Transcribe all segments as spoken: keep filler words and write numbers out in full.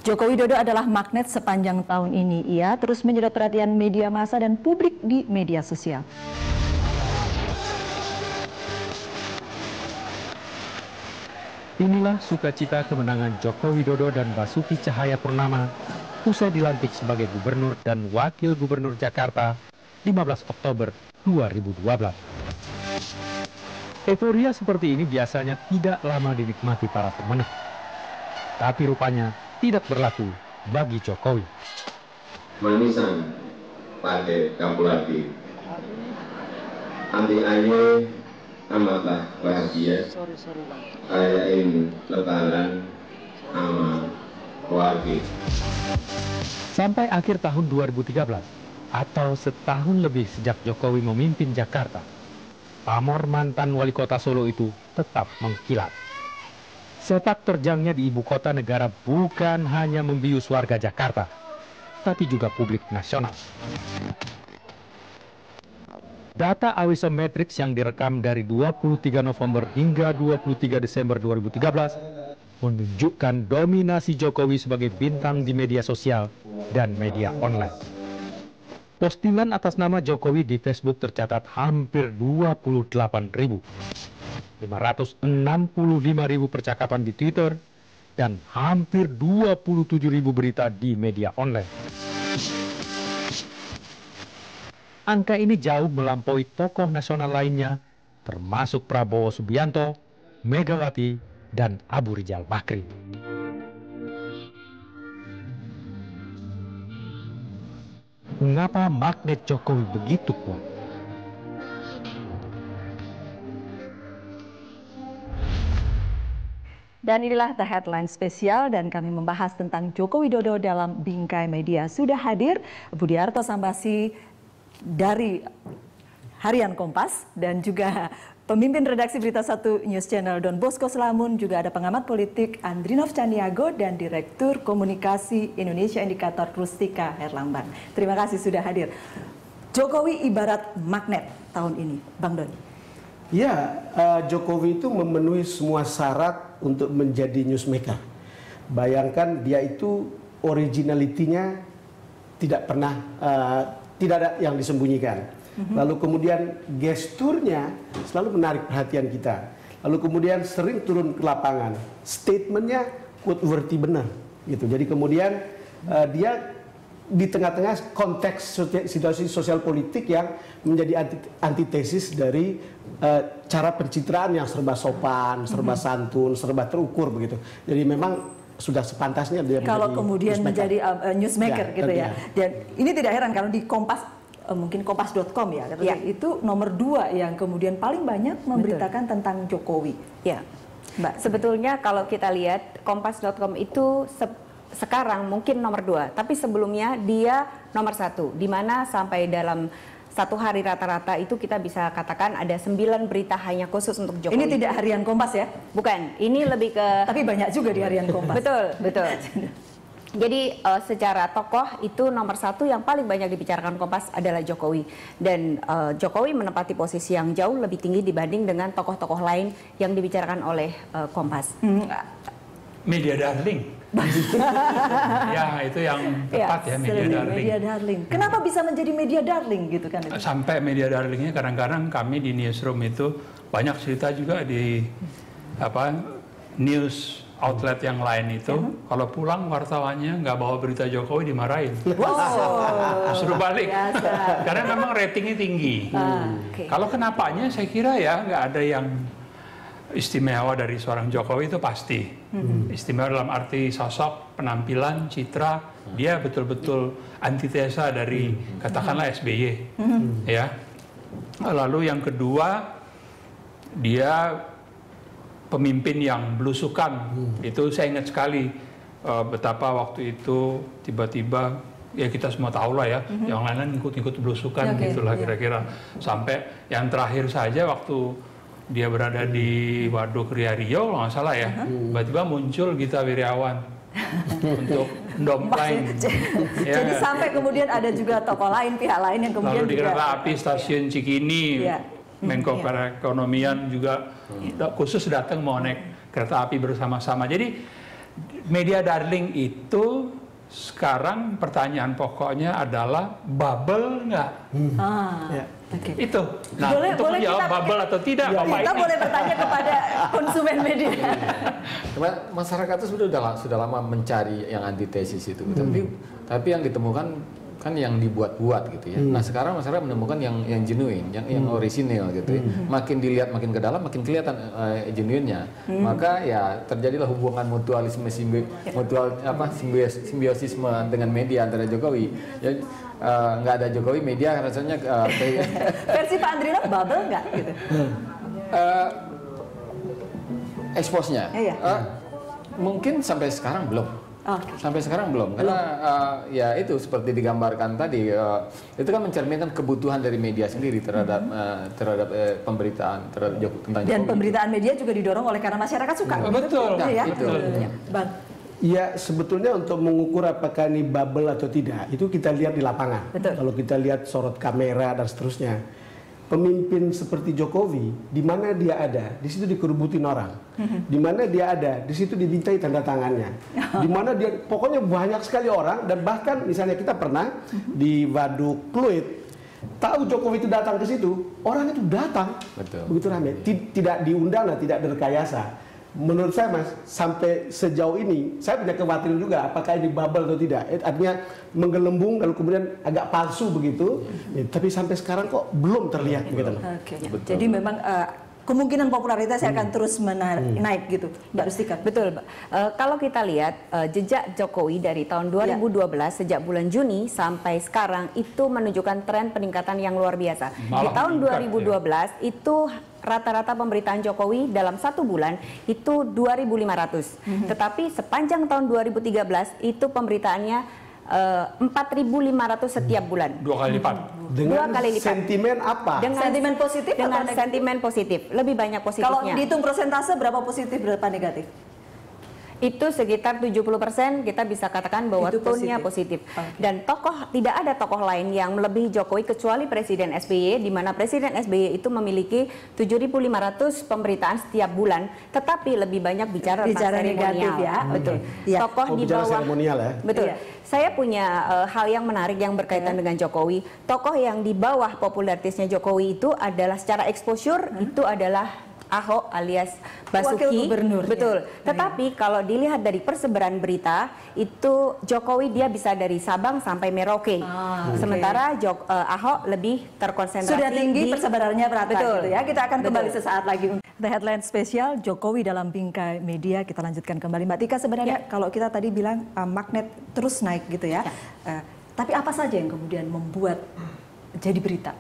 Joko Widodo adalah magnet sepanjang tahun ini. Ia terus menyedot perhatian media massa dan publik di media sosial. Inilah sukacita kemenangan Joko Widodo dan Basuki Cahayapurnama usai dilantik sebagai Gubernur dan Wakil Gubernur Jakarta lima belas Oktober dua ribu dua belas. Euforia seperti ini biasanya tidak lama dinikmati para pemenang. Tapi rupanya tidak berlaku bagi Jokowi. Manisan pada Kapulati, anti aye amatlah bahagia, rayain lebaran sama keluarga. Sampai akhir tahun dua ribu tiga belas, atau setahun lebih sejak Jokowi memimpin Jakarta, pamor mantan wali kota Solo itu tetap mengkilat. Sepak terjangnya di ibu kota negara bukan hanya membius warga Jakarta, tapi juga publik nasional. Data Awisometrics yang direkam dari dua puluh tiga November hingga dua puluh tiga Desember dua ribu tiga belas menunjukkan dominasi Jokowi sebagai bintang di media sosial dan media online. Postingan atas nama Jokowi di Facebook tercatat hampir dua puluh delapan ribu, lima ratus enam puluh lima ribu percakapan di Twitter, dan hampir dua puluh tujuh ribu berita di media online. Angka ini jauh melampaui tokoh nasional lainnya, termasuk Prabowo Subianto, Megawati, dan Abu Rizal Bakri. Mengapa magnet Jokowi begitu kuat? Dan inilah The Headline spesial, dan kami membahas tentang Joko Widodo dalam Bingkai Media. Sudah hadir Budiarto Sambasi dari Harian Kompas dan juga pemimpin redaksi Berita Satu News Channel Don Bosco Slamun, juga ada pengamat politik Andrinov Candiago dan Direktur Komunikasi Indonesia Indikator Rustika Herlambang. Terima kasih sudah hadir. Jokowi ibarat magnet tahun ini, Bang Don. Ya, uh, Jokowi itu memenuhi semua syarat untuk menjadi newsmaker. Bayangkan dia itu originality-nya tidak pernah, uh, tidak ada yang disembunyikan. Mm-hmm. Lalu kemudian gesturnya selalu menarik perhatian kita. Lalu kemudian sering turun ke lapangan. Statementnya quote-worthy benar, gitu. Jadi kemudian uh, dia di tengah-tengah konteks situasi sosial politik yang menjadi antitesis dari uh, cara pencitraan yang serba sopan, serba santun, serba terukur begitu. Jadi memang sudah sepantasnya dia kalau kemudian newsmaker. menjadi uh, newsmaker ya, gitu ya. Dan ini tidak heran kalau di Kompas, uh, mungkin kompas dot com ya, ya, itu nomor dua yang kemudian paling banyak memberitakan Betul. tentang Jokowi. Ya, Mbak. Sebetulnya kalau kita lihat kompas dot com itu sekarang mungkin nomor dua, tapi sebelumnya dia nomor satu, di mana sampai dalam satu hari rata-rata itu kita bisa katakan ada sembilan berita hanya khusus untuk Jokowi. Ini tidak Harian Kompas ya? Bukan, ini lebih ke... Tapi banyak juga di Harian Kompas. Betul, betul. Jadi uh, secara tokoh itu nomor satu yang paling banyak dibicarakan Kompas adalah Jokowi. Dan uh, Jokowi menempati posisi yang jauh lebih tinggi dibanding dengan tokoh-tokoh lain yang dibicarakan oleh uh, Kompas. Hmm. Media darling. Ya, itu yang tepat ya, ya media darling. Media darling. Kenapa bisa menjadi media darling gitu kan? Itu? Sampai media darlingnya kadang-kadang kami di newsroom itu banyak cerita juga di apa news outlet yang lain itu, uh-huh. kalau pulang wartawannya nggak bawa berita Jokowi dimarahin. Wow. Suruh balik. Biasa. Karena memang ratingnya tinggi. Uh, okay. Kalau kenapanya saya kira ya nggak ada yang istimewa dari seorang Jokowi itu pasti. Hmm. Istimewa dalam arti sosok, penampilan, citra, hmm. dia betul-betul antitesa dari hmm. katakanlah S B Y. Hmm. Ya. Lalu yang kedua, dia pemimpin yang belusukan. Hmm. Itu saya ingat sekali uh, betapa waktu itu tiba-tiba ya kita semua tahu lah ya, hmm. yang lain-lain ikut-ikut belusukan okay. gitulah kira-kira. Yeah. Sampai yang terakhir saja waktu dia berada di Waduk Ria Rio, kalau nggak salah ya, tiba-tiba uh-huh. muncul Gita Wirjawan untuk dompleng. Ya. Jadi sampai kemudian ada juga tokoh lain, pihak lain yang kemudian lalu di kereta api stasiun Cikini, ya. Menko ya. Perekonomian juga ya. khusus datang mau naik kereta api bersama-sama. Jadi media darling itu sekarang pertanyaan pokoknya adalah bubble nggak? Hmm. Ah, Ya. Oke. Itu. Nah, Boleh- untuk boleh menjawab kita- bubble atau tidak, Ya, Bapak Kita ini. boleh bertanya kepada konsumen media. Cuma masyarakat itu sudah sudah sudah lama mencari yang antitesis itu, tapi tapi yang ditemukan kan yang dibuat-buat gitu ya. Nah sekarang masyarakat menemukan yang yang genuine, yang yang orisinil gitu ya. Makin dilihat makin ke dalam, makin kelihatan uh, genuinnya. Maka ya terjadilah hubungan mutualisme simbi mutual apa simbios, simbiosisme dengan media antara Jokowi. Ya uh, nggak ada Jokowi, media rasanya uh, kayak Versi Pak Andrina bubble nggak gitu? uh, expose-nya. Iya. Uh, mungkin sampai sekarang belum. Oke. Sampai sekarang belum, karena uh, ya itu seperti digambarkan tadi, uh, itu kan mencerminkan kebutuhan dari media sendiri terhadap uh, terhadap uh, pemberitaan terhadap Joko, tentang Dan Jokowi. pemberitaan media juga didorong oleh karena masyarakat suka. Oh, betul. Gitu ya. Itu. Ya. Bang. Ya sebetulnya untuk mengukur apakah ini bubble atau tidak itu kita lihat di lapangan. Betul. Kalau kita lihat sorot kamera dan seterusnya, pemimpin seperti Jokowi, di mana dia ada, di situ dikerubutin orang. Di mana dia ada, di situ dimintai tanda tangannya. Di mana dia, pokoknya banyak sekali orang dan bahkan misalnya kita pernah di Waduk Pluit, tahu Jokowi itu datang ke situ, orang itu datang. Betul. Begitu ramai, tidak diundang dan tidak direkayasa. Menurut saya Mas, sampai sejauh ini saya punya kekhawatiran juga apakah ini bubble atau tidak. Eh, Artinya menggelembung lalu kemudian agak palsu begitu. Ya, tapi sampai sekarang kok belum terlihat begitu. Oke. Jadi memang uh, kemungkinan popularitasnya akan terus menaik, naik gitu, Mbak Rustika. Betul, Mbak. Eh, kalau kita lihat eh, jejak Jokowi dari tahun dua ribu dua belas sejak bulan Juni sampai sekarang itu menunjukkan tren peningkatan yang luar biasa. Di Malah tahun meningkat, dua ribu dua belas itu rata-rata pemberitaan Jokowi dalam satu bulan itu dua ribu lima ratus. Tetapi sepanjang tahun dua ribu tiga belas itu pemberitaannya eh, empat ribu lima ratus setiap bulan. Dua kali lipat. Dengan Dua kali lipat. sentimen apa? Dengan Sentimen positif dengan atau negatif? sentimen positif, lebih banyak Kalau positifnya. dihitung persentase berapa positif berapa negatif? Itu sekitar tujuh puluh persen kita bisa katakan bahwa Itu tone-nya positif. positif. Oke. Dan tokoh tidak ada tokoh lain yang melebihi Jokowi kecuali Presiden S B Y, di mana Presiden S B Y itu memiliki tujuh ribu lima ratus pemberitaan setiap bulan, tetapi lebih banyak bicara, Bicara tentang negatif seremonial. ya. Betul. Iya. Tokoh Oh, di bicara bawah seremonial ya. Betul. Iya. Saya punya uh, hal yang menarik yang berkaitan dengan Jokowi. Tokoh yang di bawah popularitasnya Jokowi itu adalah secara exposure itu adalah Ahok alias Basuki. Wakil gubernur, Betul. ya. Tetapi kalau dilihat dari persebaran berita itu Jokowi dia bisa dari Sabang sampai Merauke. Ah, oke. Sementara Jok, uh, Ahok lebih terkonsentrasi Sudah tinggi di persebarannya merata Betul. gitu ya. Kita akan kembali Betul. sesaat lagi. The headline spesial Jokowi dalam bingkai media, kita lanjutkan kembali. Mbak Tika, sebenarnya Ya. kalau kita tadi bilang uh, magnet terus naik gitu ya. Ya. Uh, tapi apa saja yang kemudian membuat jadi berita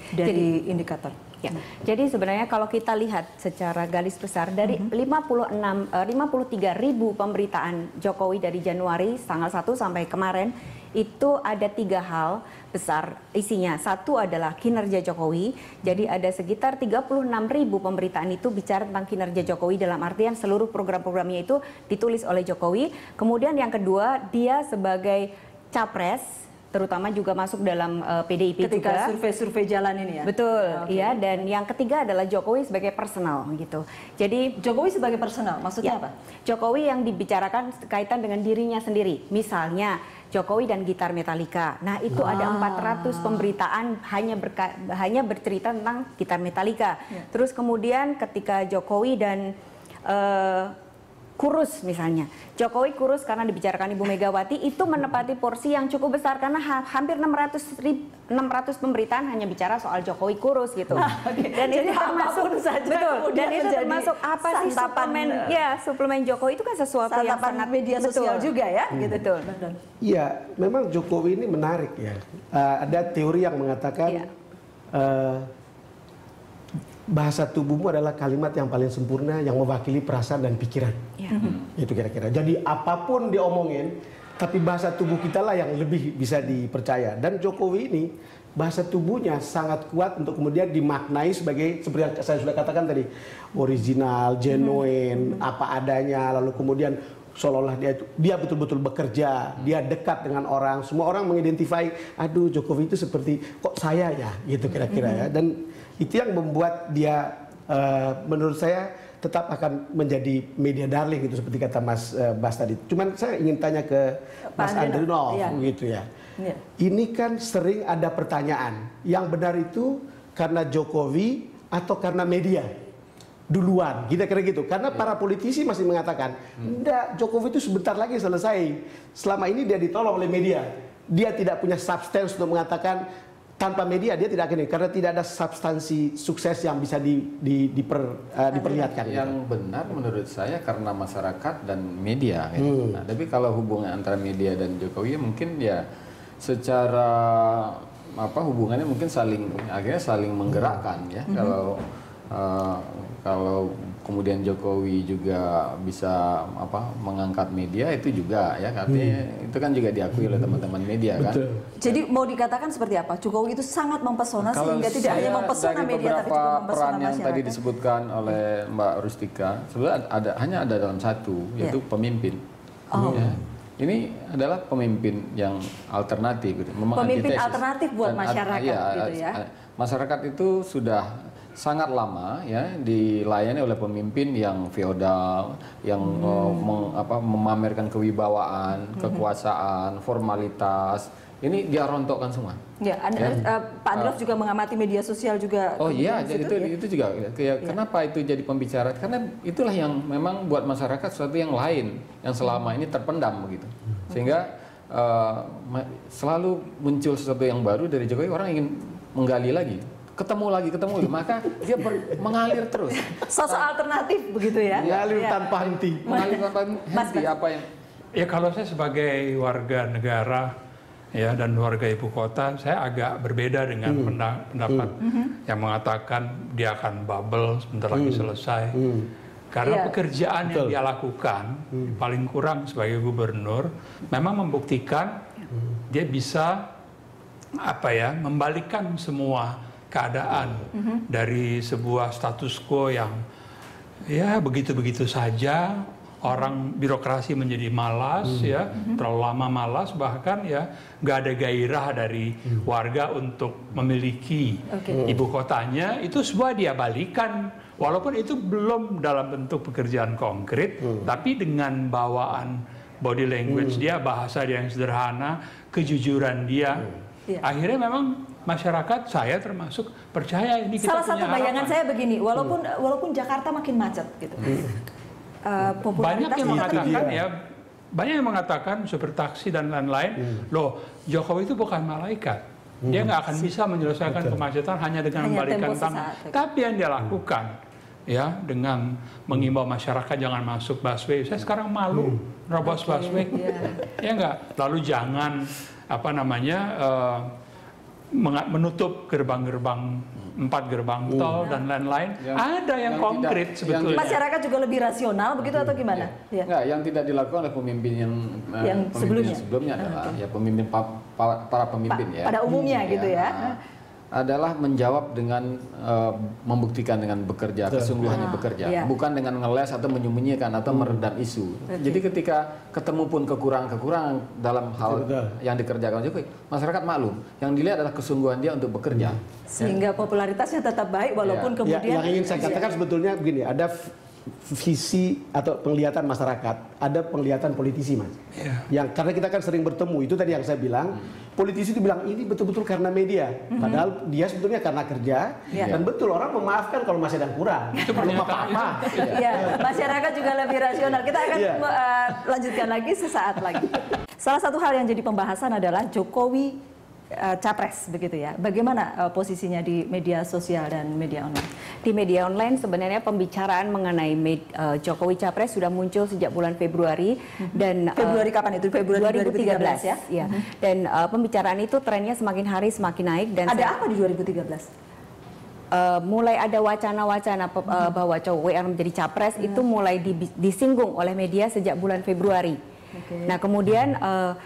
dari indikator? Ya. Jadi sebenarnya kalau kita lihat secara garis besar dari lima puluh enam, eh, lima puluh tiga ribu pemberitaan Jokowi dari Januari tanggal satu sampai kemarin itu ada tiga hal besar isinya. Satu adalah kinerja Jokowi. Jadi ada sekitar tiga puluh enam ribu pemberitaan itu bicara tentang kinerja Jokowi dalam artian seluruh program-programnya itu ditulis oleh Jokowi. Kemudian yang kedua dia sebagai capres terutama juga masuk dalam uh, P D I P Ketika juga. survei-survei jalan ini ya. Betul, Oke. iya. Dan yang ketiga adalah Jokowi sebagai personal gitu. Jadi Jokowi sebagai personal, maksudnya ya, apa? Jokowi yang dibicarakan kaitan dengan dirinya sendiri. Misalnya Jokowi dan gitar Metallica. Nah itu ada Ah. empat ratus pemberitaan hanya berka, hanya bercerita tentang gitar Metallica. Ya. Terus kemudian ketika Jokowi dan uh, kurus misalnya. Jokowi kurus karena dibicarakan Ibu Megawati itu menepati porsi yang cukup besar karena ha hampir enam ratus pemberitaan hanya bicara soal Jokowi kurus gitu. Oke. Dan Jadi itu termasuk apapun saja betul. kemudian Dan itu menjadi termasuk apa sih santapan, suplemen? eh, Ya, suplemen Jokowi itu kan sesuatu yang Santapan sangat media sosial betul. juga ya, gitu. Betul. Betul. Iya, memang Jokowi ini menarik ya. Uh, ada teori yang mengatakan Iya. uh, bahasa tubuhmu adalah kalimat yang paling sempurna yang mewakili perasaan dan pikiran. Ya. Itu kira-kira. Jadi apapun diomongin, tapi bahasa tubuh kita lah yang lebih bisa dipercaya. Dan Jokowi ini bahasa tubuhnya sangat kuat untuk kemudian dimaknai sebagai seperti yang saya sudah katakan tadi, original, genuine, apa adanya, lalu kemudian seolah-olah dia itu dia betul-betul bekerja, dia dekat dengan orang, semua orang mengidentify, aduh Jokowi itu seperti kok saya ya, gitu kira-kira ya. Dan itu yang membuat dia uh, menurut saya tetap akan menjadi media darling gitu seperti kata Mas uh, Bas tadi. Cuman saya ingin tanya ke Mas Andrinov iya. gitu ya. Iya. Ini kan sering ada pertanyaan, yang benar itu karena Jokowi atau karena media duluan, kira-kira gitu. Karena para politisi masih mengatakan, enggak, Jokowi itu sebentar lagi selesai. Selama ini dia ditolong oleh media. Dia tidak punya substance untuk mengatakan tanpa media dia tidak akan, karena tidak ada substansi sukses yang bisa di, di, diper, uh, diperlihatkan. Yang gitu. Benar menurut saya karena masyarakat dan media. Gitu. Hmm. Nah, tapi kalau hubungan antara media dan Jokowi mungkin ya secara apa hubungannya mungkin saling akhirnya saling menggerakkan ya. Hmm. Kalau uh, kalau kemudian Jokowi juga bisa apa mengangkat media itu juga ya, artinya hmm. itu kan juga diakui oleh teman-teman media. Betul. Kan. Jadi mau dikatakan seperti apa? Jokowi itu sangat mempesona kalau sehingga tidak hanya mempesona media tapi juga mempesona peran yang masyarakat. tadi disebutkan oleh Mbak Rustika sebenarnya ada hanya ada dalam satu, yaitu yeah. pemimpin. Oh. Ya. Ini adalah pemimpin yang alternatif gitu. Memang pemimpin antitesis. Alternatif buat Dan, masyarakat ya, gitu ya. Masyarakat itu sudah sangat lama ya dilayani oleh pemimpin yang feodal, yang hmm. uh, meng, apa, memamerkan kewibawaan, hmm. kekuasaan, formalitas. Ini dia rontokkan semua. Ya, anda, ya. Uh, Pak Androv uh, juga mengamati media sosial juga. Oh iya, itu ya? itu juga. Ya, ya. Kenapa itu jadi pembicaraan? Karena itulah yang memang buat masyarakat sesuatu yang lain yang selama ini terpendam begitu. Sehingga uh, selalu muncul sesuatu yang baru dari Jokowi, orang ingin menggali lagi. Ketemu lagi, ketemu lagi, maka dia ber, mengalir terus. Sosok nah, alternatif begitu ya? Mengalir ya. tanpa henti. Mengalir tanpa henti, apa yang... Ya kalau saya sebagai warga negara ya dan warga ibu kota, saya agak berbeda dengan hmm. pendapat hmm. yang mengatakan dia akan bubble sebentar hmm. lagi selesai. Hmm. Karena yeah. pekerjaan Betul. yang dia lakukan, hmm. paling kurang sebagai gubernur, memang membuktikan hmm. dia bisa apa ya membalikkan semua keadaan mm-hmm. dari sebuah status quo yang ya begitu-begitu saja, orang birokrasi menjadi malas mm-hmm. ya, terlalu lama malas, bahkan ya nggak ada gairah dari mm-hmm. warga untuk memiliki okay. ibu kotanya. Itu semua dia balikan, walaupun itu belum dalam bentuk pekerjaan konkret, mm-hmm. tapi dengan bawaan body language mm-hmm. dia, bahasa dia yang sederhana, kejujuran dia, mm-hmm. akhirnya memang masyarakat, saya termasuk, percaya ini kita Salah punya satu bayangan harapan. saya begini, walaupun hmm. walaupun Jakarta makin macet gitu, hmm. uh, banyak yang mengatakan ya, banyak yang mengatakan super taksi dan lain-lain, hmm. loh Jokowi itu bukan malaikat, hmm. dia nggak akan bisa menyelesaikan Betul. kemacetan hanya dengan hanya membalikan tangan, tapi yang dia lakukan hmm. ya dengan mengimbau masyarakat jangan masuk busway. Saya sekarang malu hmm. nerobos okay. busway, yeah. ya nggak, lalu jangan apa namanya uh, menutup gerbang-gerbang empat gerbang tol hmm. dan lain-lain. Ada yang, yang konkret tidak, sebetulnya. Yang masyarakat juga lebih rasional begitu hmm. atau gimana? Ya. Ya. Nggak, yang tidak dilakukan oleh pemimpin yang, yang pemimpin sebelumnya, yang sebelumnya ah, adalah okay. ya pemimpin pa, pa, para pemimpin pa, ya. Pada umumnya hmm, gitu ya. ya. Adalah menjawab dengan uh, membuktikan dengan bekerja, kesungguhannya ah, bekerja, iya. bukan dengan ngeles atau menyembunyikan atau hmm. meredam isu. Okay. Jadi ketika ketemu pun kekurangan-kekurangan dalam hal Betul. yang dikerjakan Jokowi, masyarakat maklum. Yang dilihat adalah kesungguhan dia untuk bekerja. Sehingga ya. popularitasnya tetap baik walaupun ya. kemudian. Ya, yang ingin saya katakan sebetulnya begini, ada visi atau penglihatan masyarakat, ada penglihatan politisi, Mas. Yeah. Yang karena kita kan sering bertemu, itu tadi yang saya bilang, hmm. politisi itu bilang ini betul-betul karena media, hmm. padahal dia sebetulnya karena kerja, yeah. dan betul orang memaafkan kalau masih ada yang kurang. Itu belum apa-apa. Ya, masyarakat juga lebih rasional. Kita akan yeah. uh, lanjutkan lagi sesaat lagi. Salah satu hal yang jadi pembahasan adalah Jokowi Uh, capres begitu ya. Bagaimana uh, posisinya di media sosial dan media online? Di media online sebenarnya pembicaraan mengenai med, uh, Jokowi capres sudah muncul sejak bulan Februari mm-hmm. dan Februari uh, kapan itu? Februari dua ribu tiga belas ya. ya. Mm-hmm. Dan uh, pembicaraan itu trennya semakin hari semakin naik dan ada saya, apa di dua ribu tiga belas? Uh, mulai ada wacana-wacana uh, bahwa Jokowi akan menjadi capres mm-hmm. itu mulai di, disinggung oleh media sejak bulan Februari. Okay. Nah, kemudian uh,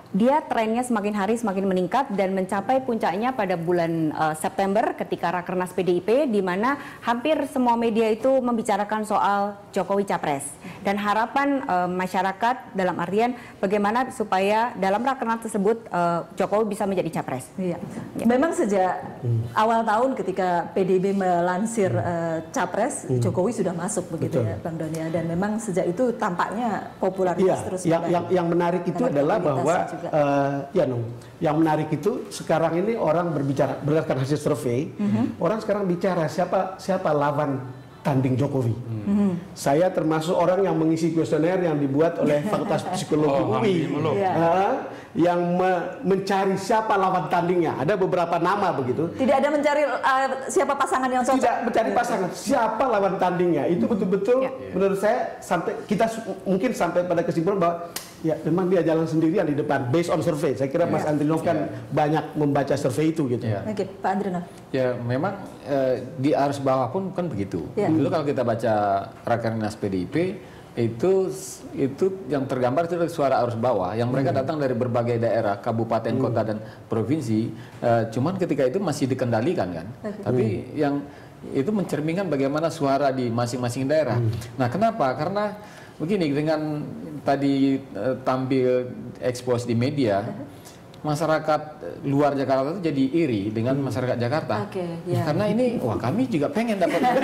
dia trennya semakin hari semakin meningkat dan mencapai puncaknya pada bulan uh, September ketika Rakernas P D I P, di mana hampir semua media itu membicarakan soal Jokowi Capres dan harapan uh, masyarakat dalam artian bagaimana supaya dalam Rakernas tersebut uh, Jokowi bisa menjadi Capres. Iya. Ya. Memang sejak hmm. awal tahun ketika P D I P melansir uh, Capres, hmm. Jokowi sudah masuk begitu. Betul. Ya Bang Doni, dan memang sejak itu tampaknya popularitas ya, terus yang, yang, yang menarik itu adalah bahwa uh, ya Nung, yang menarik itu sekarang ini orang berbicara berdasarkan hasil survei, mm-hmm. orang sekarang bicara siapa siapa lawan tanding Jokowi. Mm-hmm. Saya termasuk orang yang mengisi kuesioner yang dibuat oleh Fakultas Psikologi oh, U I ya. uh, yang me mencari siapa lawan tandingnya. Ada beberapa nama begitu. Tidak ada mencari uh, siapa pasangan yang cocok. Tidak mencari pasangan, siapa lawan tandingnya. Itu betul-betul ya. Menurut saya sampai kita mungkin sampai pada kesimpulan bahwa ya memang dia jalan sendirian di depan based on survey. Saya kira ya. Mas Andrinov kan ya. banyak membaca survei itu gitu. Ya. Oke, Pak Andrinov. Ya memang eh, di arus bawah pun kan begitu. Ya. Dulu kalau kita baca Rakernas P D I P itu itu yang tergambar itu dari suara arus bawah yang mereka hmm. datang dari berbagai daerah, kabupaten, hmm. kota dan provinsi. Eh, cuman ketika itu masih dikendalikan kan. Okay. Tapi hmm. yang itu mencerminkan bagaimana suara di masing-masing daerah. Hmm. Nah, kenapa? Karena begini, dengan tadi uh, tampil expose di media, masyarakat luar Jakarta itu jadi iri dengan hmm. masyarakat Jakarta. Okay, yeah. Karena ini, wah kami juga pengen dapat. Nah,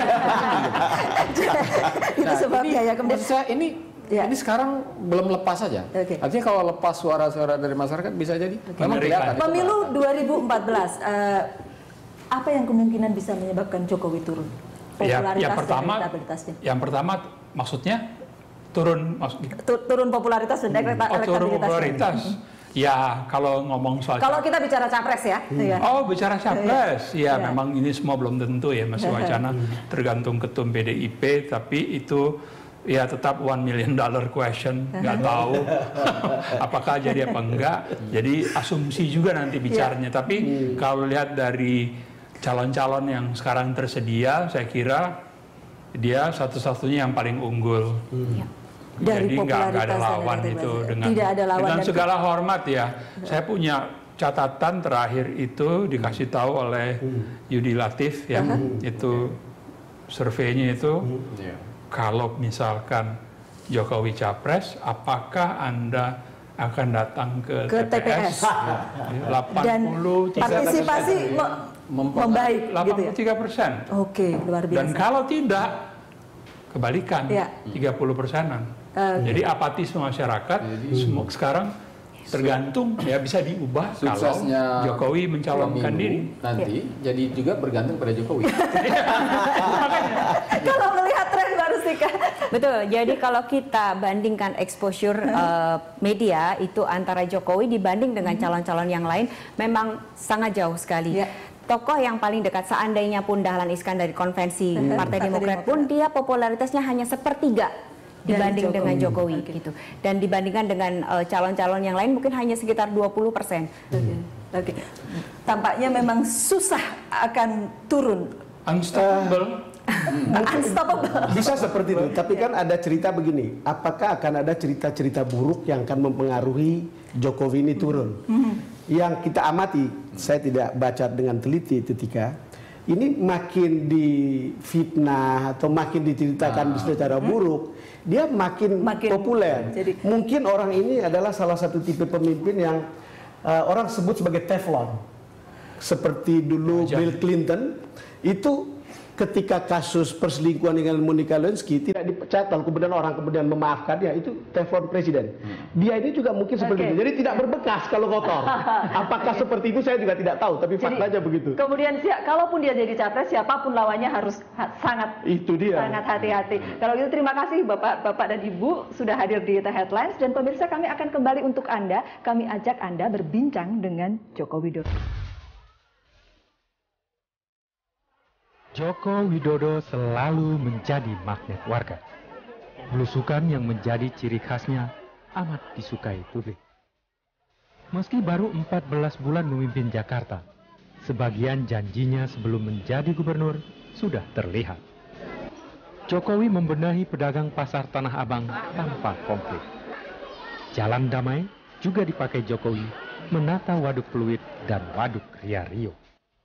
itu sebabnya ini, ya kemudian saya ini ya. ini sekarang belum lepas saja. Okay. Artinya kalau lepas suara-suara dari masyarakat bisa jadi. Okay. Memang kelihatan. Pemilu dua ribu empat belas, uh, apa yang kemungkinan bisa menyebabkan Jokowi turun? Popularitas ya, yang pertama, yang pertama maksudnya turun maksudnya turun popularitas dan elektabilitas. Oh, turun popularitas. Ya, kalau ngomong soal kalau kita bicara capres ya. Hmm. Oh, bicara capres. Ya, ya, memang ini semua belum tentu ya, masih wacana, tergantung ketum P D I P, tapi itu ya tetap one million dollar question, nggak tahu apakah jadi apa enggak. Jadi asumsi juga nanti bicaranya. Ya. Tapi hmm. kalau lihat dari calon-calon yang sekarang tersedia, saya kira dia satu-satunya yang paling unggul. Hmm. Ya. Dari jadi nggak ada lawan itu dengan, tidak ada lawan dengan segala hormat ya. Saya punya catatan terakhir itu dikasih tahu oleh hmm. Yudi Latif ya, hmm. itu surveinya itu hmm. yeah. kalau misalkan Jokowi Capres, apakah Anda akan datang ke, ke T P S? delapan puluh tiga persen. Dan partisipasi membaik delapan puluh tiga persen. Gitu ya? Oke, luar biasa. Dan kalau tidak, kebalikan, ya. tiga puluh persenan. Okay. Jadi apatisme masyarakat Jadi, semua sekarang tergantung ya bisa diubah suksesnya kalau Jokowi mencalonkan diri nanti ya. Jadi juga bergantung pada Jokowi. Kalau melihat tren Mbak Rustika. Betul. Jadi kalau kita bandingkan exposure uh, media itu antara Jokowi dibanding dengan calon-calon yang lain memang sangat jauh sekali. Ya. Tokoh yang paling dekat seandainya pun Dahlan Iskan dari konvensi hmm. Partai Demokrat pun dia popularitasnya hanya sepertiga dibanding Jokowi. dengan Jokowi okay. gitu. Dan dibandingkan dengan calon-calon uh, yang lain mungkin hanya sekitar dua puluh persen. Oke. Okay. Okay. Tampaknya memang susah akan turun. Unstoppable. Uh, Unstoppable. Bisa seperti itu, tapi kan ada cerita begini, apakah akan ada cerita-cerita buruk yang akan mempengaruhi Jokowi ini turun? Mm-hmm. Yang kita amati, saya tidak baca dengan teliti ketika ini makin difitnah atau makin diceritakan ah. secara buruk, dia makin, makin populer. Jadi, mungkin orang ini adalah salah satu tipe pemimpin yang uh, orang sebut sebagai Teflon. Seperti dulu Bill Clinton, itu ketika kasus perselingkuhan dengan Monica Lewinsky tidak dipecat, lalu kemudian orang kemudian memaafkan dia, itu Teflon presiden. Dia ini juga mungkin seperti okay. itu. Jadi tidak berbekas kalau kotor. Apakah okay. seperti itu saya juga tidak tahu, tapi faktanya begitu. Kemudian kalaupun dia jadi capres, siapapun lawannya harus sangat itu dia. sangat hati-hati. Kalau gitu terima kasih Bapak-bapak dan Ibu sudah hadir di The Headlines, dan pemirsa kami akan kembali untuk Anda. Kami ajak Anda berbincang dengan Joko Widodo. Joko Widodo selalu menjadi magnet warga. Belusukan yang menjadi ciri khasnya amat disukai publik. Meski baru empat belas bulan memimpin Jakarta, sebagian janjinya sebelum menjadi gubernur sudah terlihat. Jokowi membenahi pedagang pasar Tanah Abang tanpa konflik. Jalan damai juga dipakai Jokowi menata Waduk Pluit dan Waduk Ria Rio.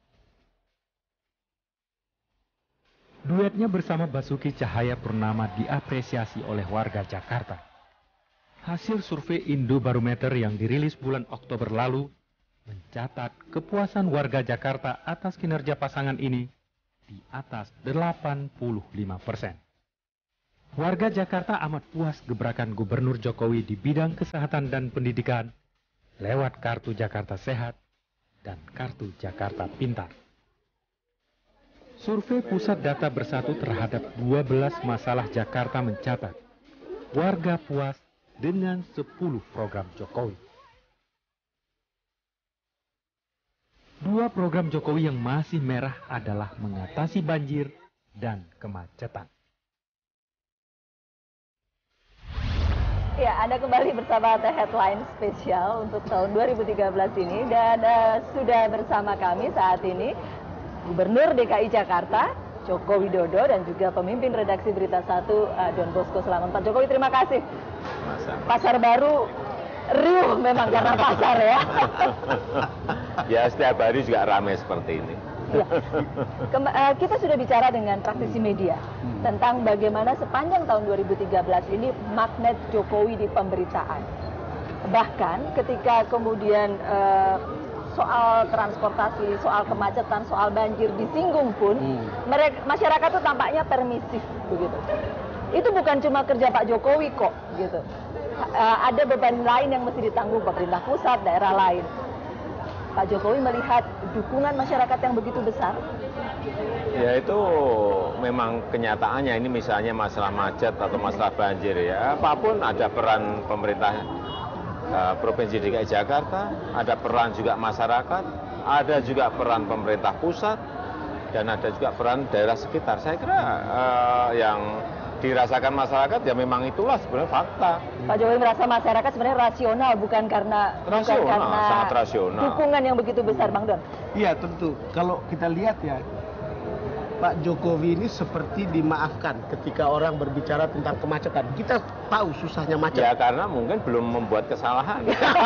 Duetnya bersama Basuki Cahayapurnama diapresiasi oleh warga Jakarta. Hasil survei Indobarometer yang dirilis bulan Oktober lalu mencatat kepuasan warga Jakarta atas kinerja pasangan ini di atas delapan puluh lima persen. Warga Jakarta amat puas gebrakan Gubernur Jokowi di bidang kesehatan dan pendidikan lewat Kartu Jakarta Sehat dan Kartu Jakarta Pintar. Survei Pusat Data Bersatu terhadap dua belas masalah Jakarta mencatat warga puas dengan sepuluh program Jokowi. Dua program Jokowi yang masih merah adalah mengatasi banjir dan kemacetan. Ya, Anda kembali bersama The Headline spesial untuk tahun dua ribu tiga belas ini dan uh, sudah bersama kami saat ini Gubernur D K I Jakarta Joko Widodo dan juga pemimpin redaksi Berita Satu uh, Don Bosco Slamet. Pak Jokowi, terima kasih. Masa. Pasar Baru riuh memang karena pasar ya. Ya, setiap hari juga ramai seperti ini. Ya. Kem- uh, kita sudah bicara dengan praktisi media hmm. tentang bagaimana sepanjang tahun dua ribu tiga belas ini magnet Jokowi di pemberitaan. Bahkan ketika kemudian uh, soal transportasi, soal kemacetan, soal banjir disinggung pun, hmm. mereka masyarakat itu tampaknya permisif begitu. Itu bukan cuma kerja Pak Jokowi kok, gitu. Uh, ada beban lain yang mesti ditanggung pemerintah pusat, daerah lain. Pak Jokowi melihat dukungan masyarakat yang begitu besar? Ya, itu memang kenyataannya. Ini misalnya masalah macet atau masalah banjir ya. Apapun ada peran pemerintah uh, Provinsi D K I Jakarta, ada peran juga masyarakat, ada juga peran pemerintah pusat, dan ada juga peran daerah sekitar. Saya kira uh, yang dirasakan masyarakat ya memang itulah sebenarnya fakta. Pak Jokowi merasa masyarakat sebenarnya rasional, bukan karena rasional, bukan karena sangat rasional. Dukungan yang begitu besar, Bang Don. Iya, tentu. Kalau kita lihat ya, Pak Jokowi ini seperti dimaafkan ketika orang berbicara tentang kemacetan. Kita tahu susahnya macet. Ya, karena mungkin belum membuat kesalahan.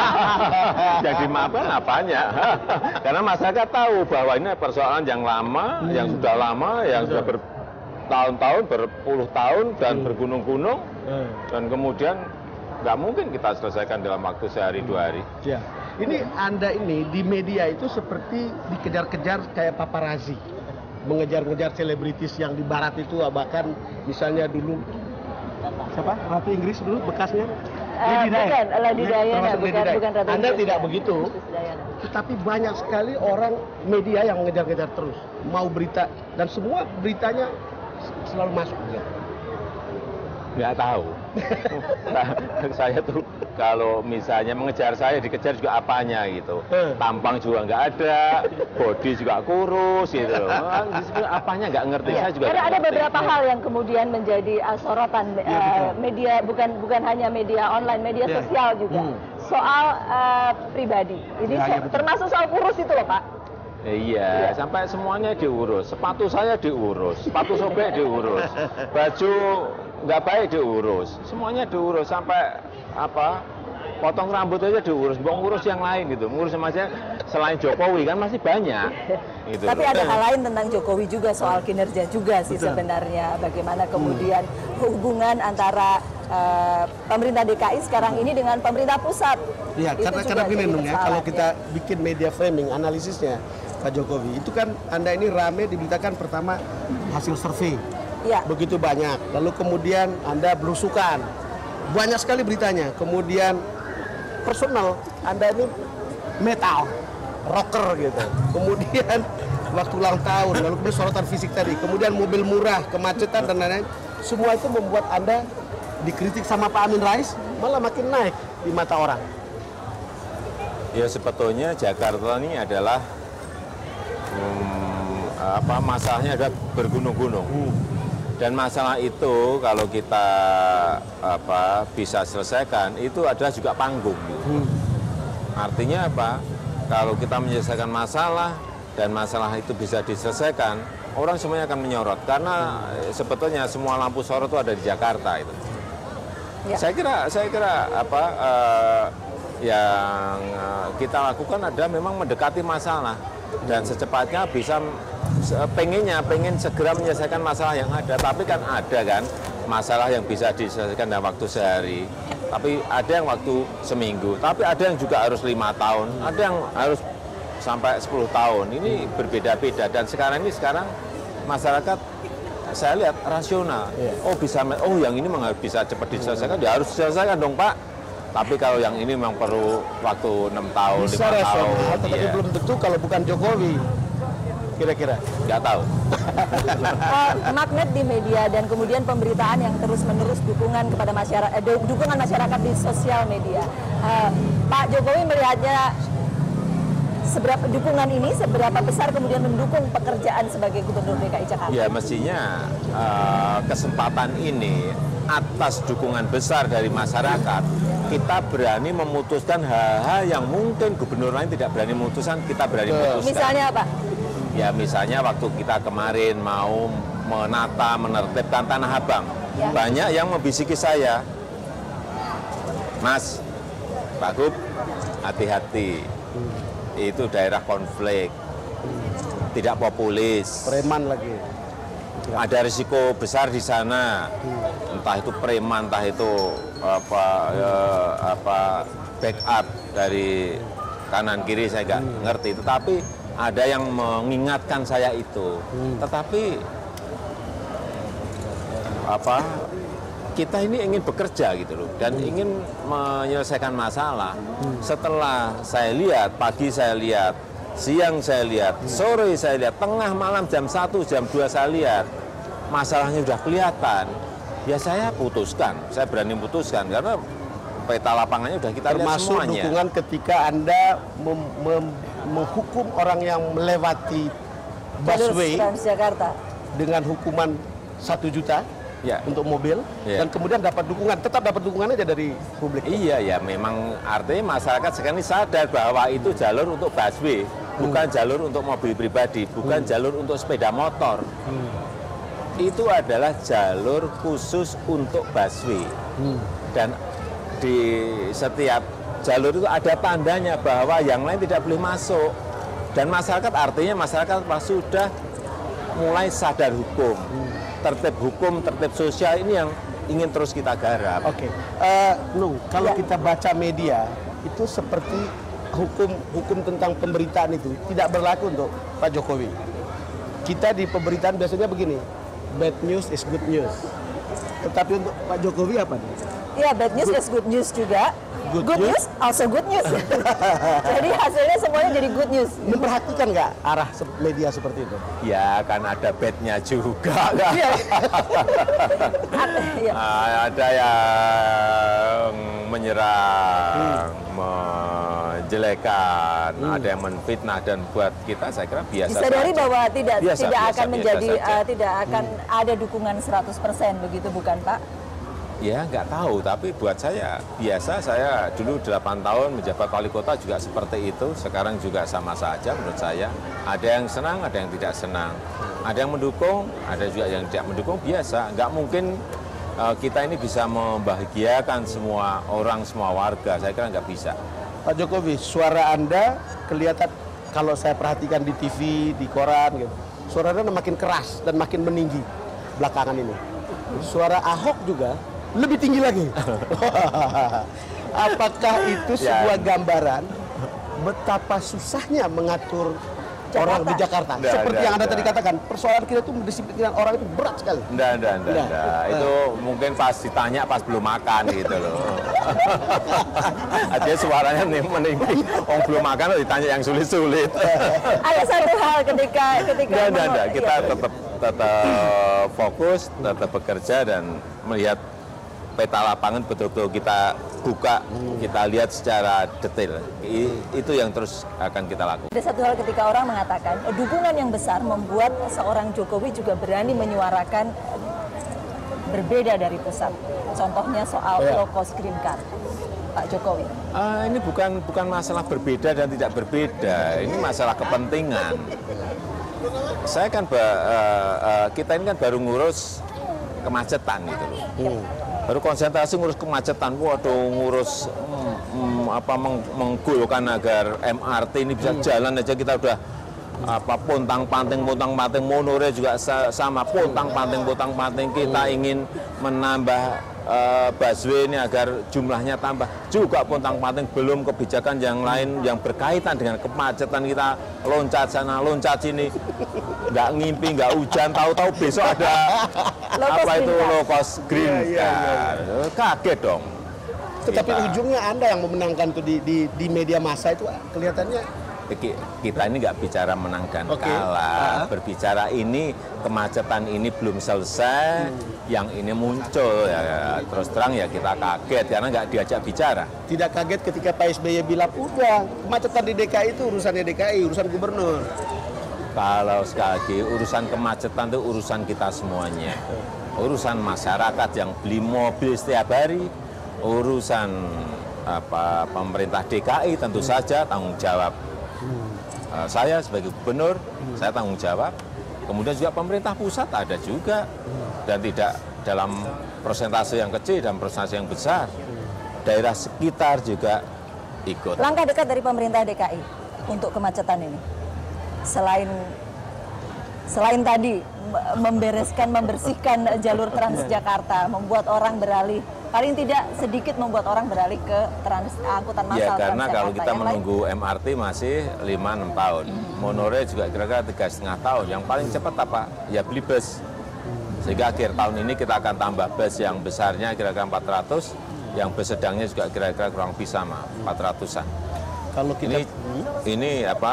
Jadi maafkan apanya? Karena masyarakat tahu bahwa ini persoalan yang lama, hmm. yang sudah lama, yang Betul. sudah bertahun-tahun, berpuluh tahun, dan hmm. bergunung-gunung. Hmm. Dan kemudian nggak mungkin kita selesaikan dalam waktu sehari dua hari. Ya. Ini Anda ini di media itu seperti dikejar-kejar kayak paparazzi. Mengejar-ngejar selebritis yang di barat itu, bahkan misalnya dulu siapa? Ratu Inggris dulu bekasnya uh, bukan, Lady Diana, bukan, bukan Ratu Anda Inggris, tidak ya. begitu, tetapi banyak sekali orang media yang mengejar-ngejar terus mau berita, dan semua beritanya selalu masuk ya. Nggak tahu. Saya tuh kalau misalnya mengejar saya, dikejar juga apanya gitu. Tampang juga nggak ada, body juga kurus gitu. Apanya nggak ngerti. Ya, saya juga ada, ada ngerti. beberapa hal yang kemudian menjadi uh, sorotan uh, media, bukan bukan hanya media online, media ya. sosial juga. Hmm. Soal uh, pribadi. Ini ya, so, ya, termasuk soal kurus itu loh, Pak. Iya, ya. Sampai semuanya diurus. Sepatu saya diurus, sepatu sobek diurus, baju nggak baik diurus, semuanya diurus, sampai apa potong rambut aja diurus, mau ngurus yang lain gitu, ngurus sama saya selain Jokowi kan masih banyak. Gitu. Tapi ada hal lain tentang Jokowi juga, soal kinerja juga sih Betul. sebenarnya, bagaimana kemudian hmm. hubungan antara uh, pemerintah D K I sekarang ini dengan pemerintah pusat. Iya, karena karena gini dong ya, kalau kita ya. bikin media framing analisisnya Pak Jokowi, itu kan Anda ini rame diberitakan pertama hasil survei, ya. begitu banyak, lalu kemudian Anda belusukan, banyak sekali beritanya, kemudian personal, Anda ini metal, rocker gitu, kemudian waktu ulang tahun, lalu kemudian sorotan fisik tadi, kemudian mobil murah, kemacetan dan lain-lain, semua itu membuat Anda dikritik sama Pak Amin Rais, malah makin naik di mata orang. Ya, sebetulnya Jakarta ini adalah Hmm, apa masalahnya ada bergunung-gunung, hmm. dan masalah itu kalau kita apa bisa selesaikan itu adalah juga panggung. Hmm. Artinya apa? Kalau kita menyelesaikan masalah dan masalah itu bisa diselesaikan, orang semuanya akan menyorot karena hmm. sebetulnya semua lampu sorot itu ada di Jakarta itu. Ya. Saya kira, saya kira apa? Uh, yang kita lakukan adalah memang mendekati masalah dan secepatnya bisa pengennya pengen segera menyelesaikan masalah yang ada, tapi kan ada kan masalah yang bisa diselesaikan dalam waktu sehari, tapi ada yang waktu seminggu, tapi ada yang juga harus lima tahun, ada yang harus sampai sepuluh tahun. Ini berbeda-beda dan sekarang ini sekarang masyarakat saya lihat rasional. Oh bisa, oh yang ini memang bisa cepat diselesaikan, ya harus diselesaikan dong Pak. Tapi kalau yang ini memang perlu waktu enam tahun, bisa lima tahun. Tapi iya. belum tentu kalau bukan Jokowi. Kira-kira? Nggak tahu. uh, magnet di media dan kemudian pemberitaan yang terus-menerus dukungan kepada masyarakat, eh, dukungan masyarakat di sosial media. Uh, Pak Jokowi melihatnya seberapa dukungan ini, seberapa besar kemudian mendukung pekerjaan sebagai Gubernur D K I Jakarta? Ya mestinya uh, kesempatan ini atas dukungan besar dari masyarakat, kita berani memutuskan hal-hal yang mungkin gubernur lain tidak berani memutuskan, kita berani memutuskan. Misalnya apa? Ya misalnya waktu kita kemarin mau menata, menertibkan Tanah Abang, ya. Banyak yang membisiki saya, Mas, Pak Gub, hati-hati, itu daerah konflik, tidak populis, preman lagi, ada risiko besar di sana, entah itu preman, entah itu apa, eh, apa backup dari kanan kiri saya nggak hmm. ngerti, tetapi ada yang mengingatkan saya itu, hmm. tetapi apa kita ini ingin bekerja gitu loh dan hmm. ingin menyelesaikan masalah. Hmm. Setelah saya lihat, pagi saya lihat, siang saya lihat, hmm. sore saya lihat, tengah malam jam satu, jam dua saya lihat, masalahnya sudah kelihatan, ya saya putuskan, saya berani putuskan karena peta lapangannya sudah kita lihat semuanya. Termasuk dukungan ketika Anda mem mem menghukum orang yang melewati busway Transjakarta dengan hukuman satu juta ya. Untuk mobil ya. Dan kemudian dapat dukungan, tetap dapat dukungan aja dari publik. Iya ya, memang artinya masyarakat sekarang ini sadar bahwa itu jalur untuk busway, hmm. bukan jalur untuk mobil pribadi, bukan hmm. jalur untuk sepeda motor. Hmm. Itu adalah jalur khusus untuk busway. Hmm. Dan di setiap jalur itu ada tandanya bahwa yang lain tidak boleh masuk. Dan masyarakat artinya masyarakat sudah mulai sadar hukum. Hmm. Tertib hukum, tertib sosial ini yang ingin terus kita garap. Oke, okay. uh, Nung, kalau ya. kita baca media itu seperti hukum hukum tentang pemberitaan itu tidak berlaku untuk Pak Jokowi. Kita di pemberitaan biasanya begini, bad news is good news. Tetapi untuk Pak Jokowi apa nih? Iya, bad news good. is good news juga. Good, good news? news also good news. Jadi hasilnya semuanya jadi good news. Memperhatikan nggak arah media seperti itu? Ya, kan ada badnya juga. Ada yang menyerang, hmm. menjelekan, hmm. ada yang menfitnah, dan buat kita saya kira biasa. Disadari saja. bahwa tidak biasa, tidak biasa, akan biasa menjadi uh, tidak akan hmm. ada dukungan seratus persen begitu, bukan Pak? Ya nggak tahu, tapi buat saya biasa. Saya dulu delapan tahun menjabat wali kota juga seperti itu. Sekarang juga sama saja menurut saya. Ada yang senang, ada yang tidak senang. Ada yang mendukung, ada juga yang tidak mendukung, biasa. Nggak mungkin uh, kita ini bisa membahagiakan semua orang, semua warga. Saya kira nggak bisa. Pak Jokowi, suara Anda kelihatan kalau saya perhatikan di T V, di koran gitu. Suara Anda makin keras dan makin meninggi belakangan ini. Suara Ahok juga lebih tinggi lagi. Apakah itu sebuah gambaran betapa susahnya mengatur Jakarta. Orang di Jakarta? Nggak, Seperti nggak, yang Anda nggak. tadi katakan, persoalan kita itu mendisiplinkan orang itu berat sekali. Enggak, enggak, enggak, enggak. Itu mungkin pas ditanya pas belum makan gitu loh. Artinya suaranya meninggi. Orang belum makan ditanya yang sulit-sulit. Ada satu hal ketika ketika enggak, enggak, enggak. Kita tetap tetap fokus, tetap bekerja dan melihat peta lapangan betul-betul kita buka, hmm. kita lihat secara detail. I, itu yang terus akan kita lakukan. Ada satu hal ketika orang mengatakan dukungan yang besar membuat seorang Jokowi juga berani menyuarakan berbeda dari pusat. Contohnya soal yeah. low cost green card, Pak Jokowi. Uh, ini bukan bukan masalah berbeda dan tidak berbeda. Ini masalah kepentingan. Saya kan uh, uh, kita ini kan baru ngurus kemacetan gitu loh. Hmm. Baru konsentrasi ngurus kemacetan, waduh ngurus mm, mm, apa meng menggulkan agar M R T ini bisa jalan aja kita udah apa pontang panting pontang panting, monorail juga sama pontang panting pontang panting. Kita ingin menambah uh, busway ini agar jumlahnya tambah juga pontang panting. Belum kebijakan yang lain yang berkaitan dengan kemacetan, kita loncat sana loncat sini, nggak ngimpi nggak hujan, tahu-tahu besok ada apa itu low cost green Iya, iya, card. Kaget dong. Tetapi Kita- ujungnya Anda yang memenangkan tuh di, di, di media massa itu kelihatannya. Ki- kita ini nggak bicara menang dan Oke. kalah, berbicara ini kemacetan ini belum selesai, yang ini muncul ya, terus terang ya kita kaget karena nggak diajak bicara. Tidak kaget ketika Pak S B Y bilang, udah kemacetan di D K I itu urusannya D K I, urusan gubernur. Kalau sekali lagi urusan kemacetan itu urusan kita semuanya, urusan masyarakat yang beli mobil setiap hari, urusan apa pemerintah D K I tentu saja tanggung jawab. Uh, saya sebagai gubernur, saya tanggung jawab. Kemudian juga pemerintah pusat ada juga, dan tidak dalam persentase yang kecil dan persentase yang besar. Daerah sekitar juga ikut. Langkah dekat dari pemerintah D K I untuk kemacetan ini, selain selain tadi me- membereskan, membersihkan jalur Transjakarta, membuat orang beralih, paling tidak sedikit membuat orang beralih ke trans angkutan massal Ya, karena Transjakarta. kalau kita Yang lain- menunggu M R T masih lima enam tahun, monorail juga kira-kira tiga setengah tahun. Yang paling cepat apa? Ya beli bus. Sehingga akhir tahun ini kita akan tambah bus yang besarnya kira-kira empat ratus, yang bus sedangnya juga kira-kira kurang bisa sama empat ratusan. Kalau kita Ini ini apa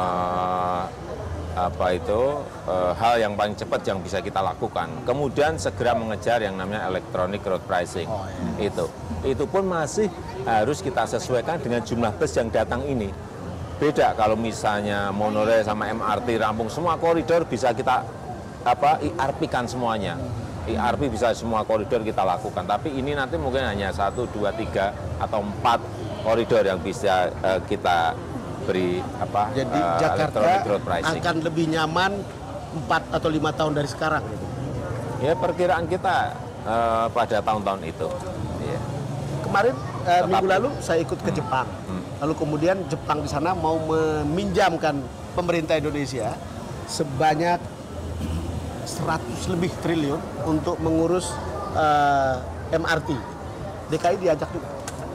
eh, apa itu eh, hal yang paling cepat yang bisa kita lakukan. Kemudian segera mengejar yang namanya electronic road pricing. Itu itu pun masih harus kita sesuaikan dengan jumlah bus yang datang ini. Beda kalau misalnya monorail sama M R T rampung semua koridor bisa kita apa I R P-kan semuanya. I R P bisa semua koridor kita lakukan. Tapi ini nanti mungkin hanya satu, dua, tiga atau empat koridor yang bisa eh, kita beri apa jadi eh, Jakarta electronic road pricing. akan lebih nyaman empat atau lima tahun dari sekarang. Gitu. Ya perkiraan kita eh, pada tahun-tahun itu. Ya. Kemarin eh, Tetap. minggu lalu saya ikut ke Jepang. Hmm. Lalu kemudian Jepang di sana mau meminjamkan pemerintah Indonesia sebanyak seratus lebih triliun untuk mengurus eh, M R T. D K I diajak juga.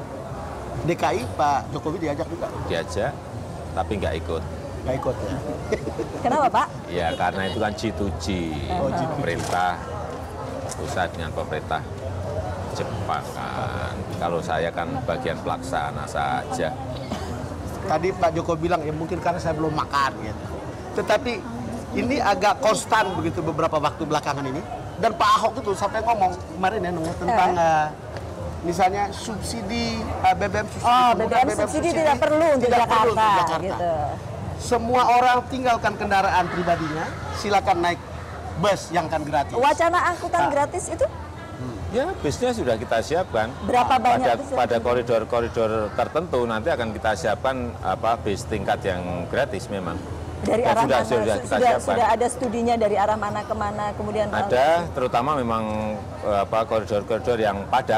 D K I Pak Jokowi diajak juga. Diajak, tapi nggak ikut. Nggak ikut ya. Kenapa Pak? Ya karena itu kan G to G, Oh, G to G. pemerintah pusat dengan pemerintah Jepang kan. Kalau saya kan bagian pelaksana saja. Tadi Pak Jokowi bilang ya mungkin karena saya belum makan gitu. Tetapi ini agak konstan begitu beberapa waktu belakangan ini. Dan Pak Ahok itu sampai ngomong kemarin ya Nung, ya, tentang eh, misalnya subsidi eh, B B M subsidi. Oh, kemudian B B M subsidi tidak perlu untuk tidak perlu Jakarta, untuk Jakarta. gitu. Semua orang tinggalkan kendaraan pribadinya, silakan naik bus yang akan gratis. Wacana angkutan Ah. gratis itu Ya bisnya sudah kita siapkan. Berapa banyak pada, bus yang pada koridor-koridor tertentu nanti akan kita siapkan apa bis tingkat yang gratis memang. dari Dan arah sudah, mana? sudah kita sudah, siapkan. sudah ada studinya dari arah mana ke mana, kemudian eh, Ada, terutama memang eh, apa koridor-koridor yang padat,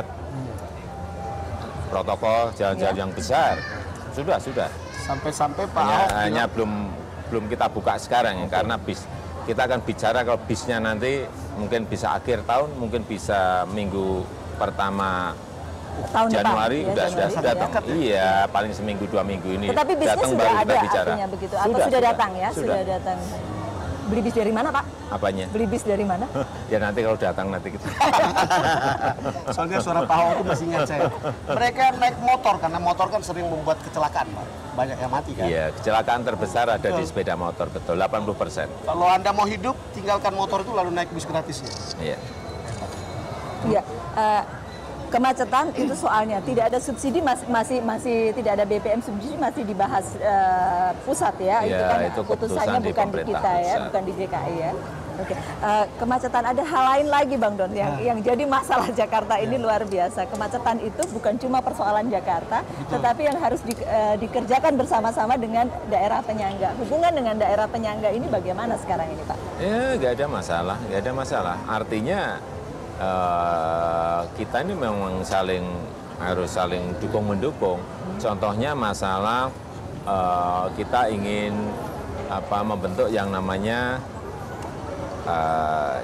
protokol jalan-jalan Ya. yang besar. Sudah, sudah. Sampai-sampai Pak Hanya, Ahok hanya bilang, belum belum kita buka sekarang ya, karena bis kita akan bicara kalau bisnya nanti mungkin bisa akhir tahun, mungkin bisa minggu pertama tahun Januari depan, udah ya, sudah Januari, datang. ya. Iya, paling seminggu dua minggu ini. Tetapi bisnya datang sudah baru ada kita bicara. artinya begitu, atau sudah, datang ya, sudah. Sudah. datang. Beli bis dari mana Pak? Apanya? Beli bis dari mana? Ya nanti kalau datang nanti kita. soalnya suara Pak Ahok itu masih ingat saya. Mereka naik motor karena motor kan sering membuat kecelakaan, Pak. Banyak yang mati kan. Iya, kecelakaan terbesar ada di Betul. sepeda motor, betul, delapan puluh persen. Kalau Anda mau hidup, tinggalkan motor itu lalu naik bis gratisnya. Iya. Iya. eh, kemacetan itu soalnya tidak ada subsidi masih masih masih tidak ada B P M subsidi masih dibahas eh, pusat ya. Iya, itu kan itu putusannya keputusan di bukan di pemerintah kita ya, pusat. bukan di D K I ya. Oke, Eh, kemacetan ada hal lain lagi Bang Don yang yang jadi masalah Jakarta ini luar biasa. Kemacetan itu bukan cuma persoalan Jakarta, tetapi yang harus di- eh, dikerjakan bersama-sama dengan daerah penyangga. Hubungan dengan daerah penyangga ini bagaimana sekarang ini Pak? Ya, nggak ada masalah, nggak ada masalah. Artinya eh, kita ini memang saling harus saling dukung-mendukung. Contohnya masalah uh, kita ingin apa membentuk yang namanya uh,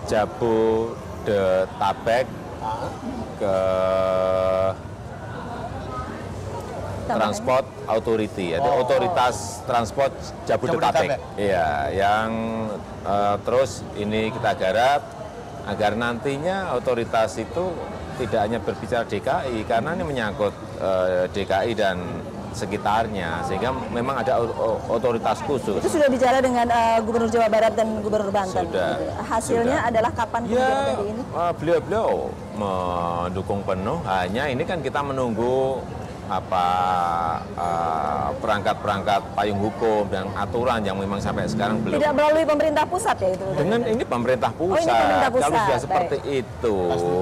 Jabodetabek ke Transport Authority, yaitu Oh. Otoritas Transport Jabodetabek. Jabodetabek. Iya, yang uh, terus ini kita garap agar nantinya otoritas itu tidak hanya berbicara D K I, karena ini menyangkut uh, D K I dan sekitarnya, sehingga memang ada otoritas khusus. Itu sudah bicara dengan uh, Gubernur Jawa Barat dan Gubernur Banten. Sudah, gitu. Hasilnya sudah. adalah kapan Ya, kemudian dari ini? uh, beliau-beliau mendukung penuh, hanya ini kan kita menunggu apa uh, perangkat-perangkat payung hukum dan aturan yang memang sampai sekarang belum. Tidak melalui pemerintah pusat ya itu? Dengan ini pemerintah pusat, Oh, ini pemerintah pusat. kalau sudah seperti Baik. itu,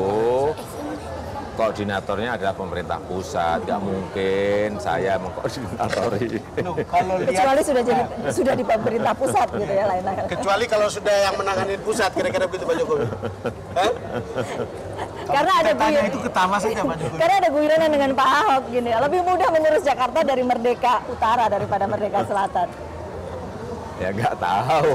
koordinatornya adalah pemerintah pusat, nggak mungkin saya mengkoordinatori. Nuh, kalau lihat, Kecuali sudah jadi sudah di pemerintah pusat gitu ya lain hal. kecuali kalau sudah yang menangani pusat, kira-kira begitu Pak Jokowi. Hah? Karena ada Tanya guyon- itu ketawa saja Pak Jokowi. Karena ada guyuran dengan Pak Ahok gini, lebih mudah mengurus Jakarta dari Merdeka Utara daripada Merdeka Selatan. Ya nggak tahu.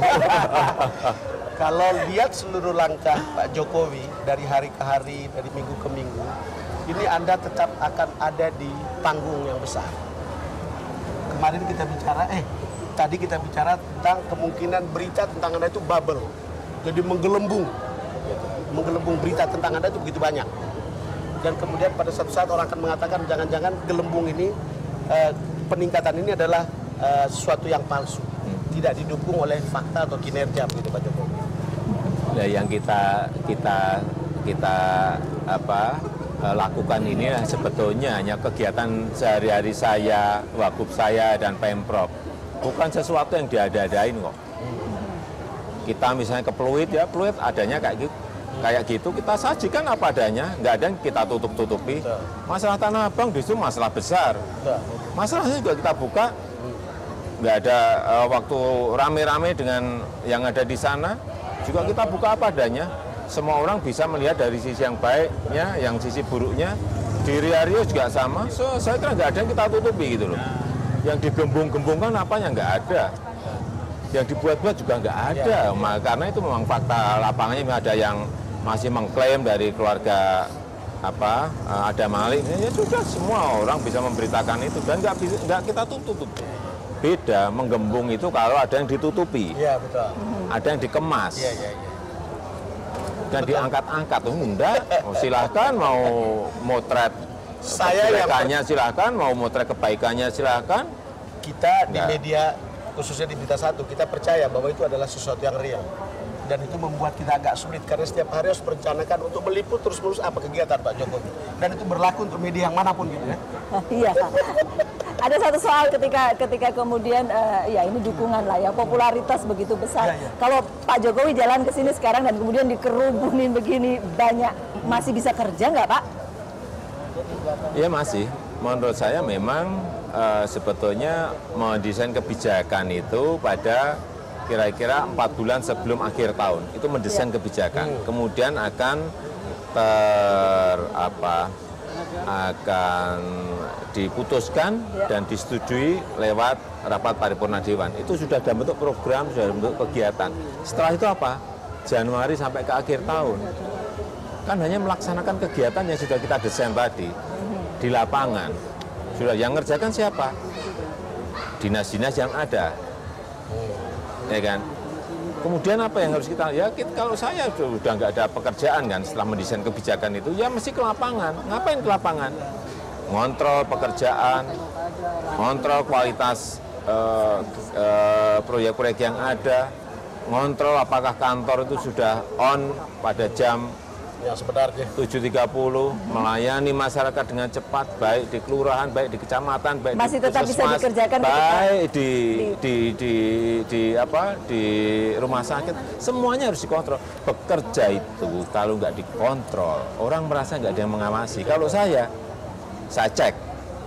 Kalau lihat seluruh langkah Pak Jokowi dari hari ke hari, dari minggu ke minggu, ini Anda tetap akan ada di panggung yang besar. Kemarin kita bicara, eh tadi kita bicara tentang kemungkinan berita tentang Anda itu bubble. Jadi menggelembung. Menggelembung berita tentang Anda itu begitu banyak. Dan kemudian pada suatu saat orang akan mengatakan jangan-jangan gelembung ini, eh, peningkatan ini adalah eh, sesuatu yang palsu. Tidak didukung oleh fakta atau kinerja begitu Pak Jokowi. Nah, yang kita kita kita apa eh, lakukan ini sebetulnya hanya kegiatan sehari-hari saya, wagub saya dan Pemprov. Bukan sesuatu yang diada-adain kok. Kita misalnya ke Pluit ya, Pluit adanya kayak gitu. Kayak gitu kita sajikan apa adanya, nggak ada yang kita tutup-tutupi. Masalah Tanah Abang justru masalah besar. Masalahnya juga kita buka, nggak ada uh, waktu rame-rame dengan yang ada di sana, juga kita buka apa adanya. Semua orang bisa melihat dari sisi yang baiknya, yang sisi buruknya. Di Ria Rio juga sama, so, saya kira nggak ada yang kita tutupi gitu loh. Yang digembung-gembungkan apanya nggak ada. Yang dibuat-buat juga nggak ada, ya. Karena itu memang fakta lapangannya ada yang masih mengklaim dari keluarga apa ada Malik, ya sudah semua orang bisa memberitakan itu dan nggak bisa nggak kita tutup. Beda menggembung itu kalau ada yang ditutupi, Iya betul. ada yang dikemas, Iya iya. iya. dan diangkat-angkat. Oh, enggak, oh, silahkan mau motret Saya yang kebaikannya silahkan, mau motret kebaikannya silahkan. Kita di Nggak. media khususnya di Berita Satu kita percaya bahwa itu adalah sesuatu yang real. Dan itu membuat kita agak sulit karena setiap hari harus merencanakan untuk meliput terus-menerus apa kegiatan Pak Jokowi. Dan itu berlaku untuk media yang manapun gitu ya. Iya. Ada satu soal ketika ketika kemudian uh, ya ini dukungan lah ya, popularitas begitu besar. Ya, ya. Kalau Pak Jokowi jalan ke sini sekarang dan kemudian dikerubunin begini banyak, masih bisa kerja nggak Pak? Iya masih. Menurut saya memang uh, sebetulnya mendesain kebijakan itu pada kira-kira empat bulan sebelum akhir tahun. Itu mendesain kebijakan. Kemudian akan ter apa akan diputuskan dan disetujui lewat rapat paripurna dewan. Itu sudah dalam bentuk program, sudah dalam bentuk kegiatan. Setelah itu apa? Januari sampai ke akhir tahun. Kan hanya melaksanakan kegiatan yang sudah kita desain tadi di lapangan. Sudah yang ngerjakan siapa? Dinas-dinas yang ada. Ya kan? Kemudian apa yang harus kita, ya kita, kalau saya sudah nggak ada pekerjaan kan setelah mendesain kebijakan itu, ya mesti ke lapangan. Ngapain ke lapangan? Ngontrol pekerjaan, ngontrol kualitas eh, eh, proyek-proyek yang ada, ngontrol apakah kantor itu sudah on pada jam Yang sebenarnya. tujuh tiga puluh, melayani masyarakat dengan cepat, baik di kelurahan, baik di kecamatan, baik Masih di tetap bisa puskesmas, dikerjakan ketika baik di di, di di apa di rumah sakit, semuanya harus dikontrol. Bekerja itu kalau nggak dikontrol, orang merasa nggak ada yang mengawasi. Kalau saya, saya cek,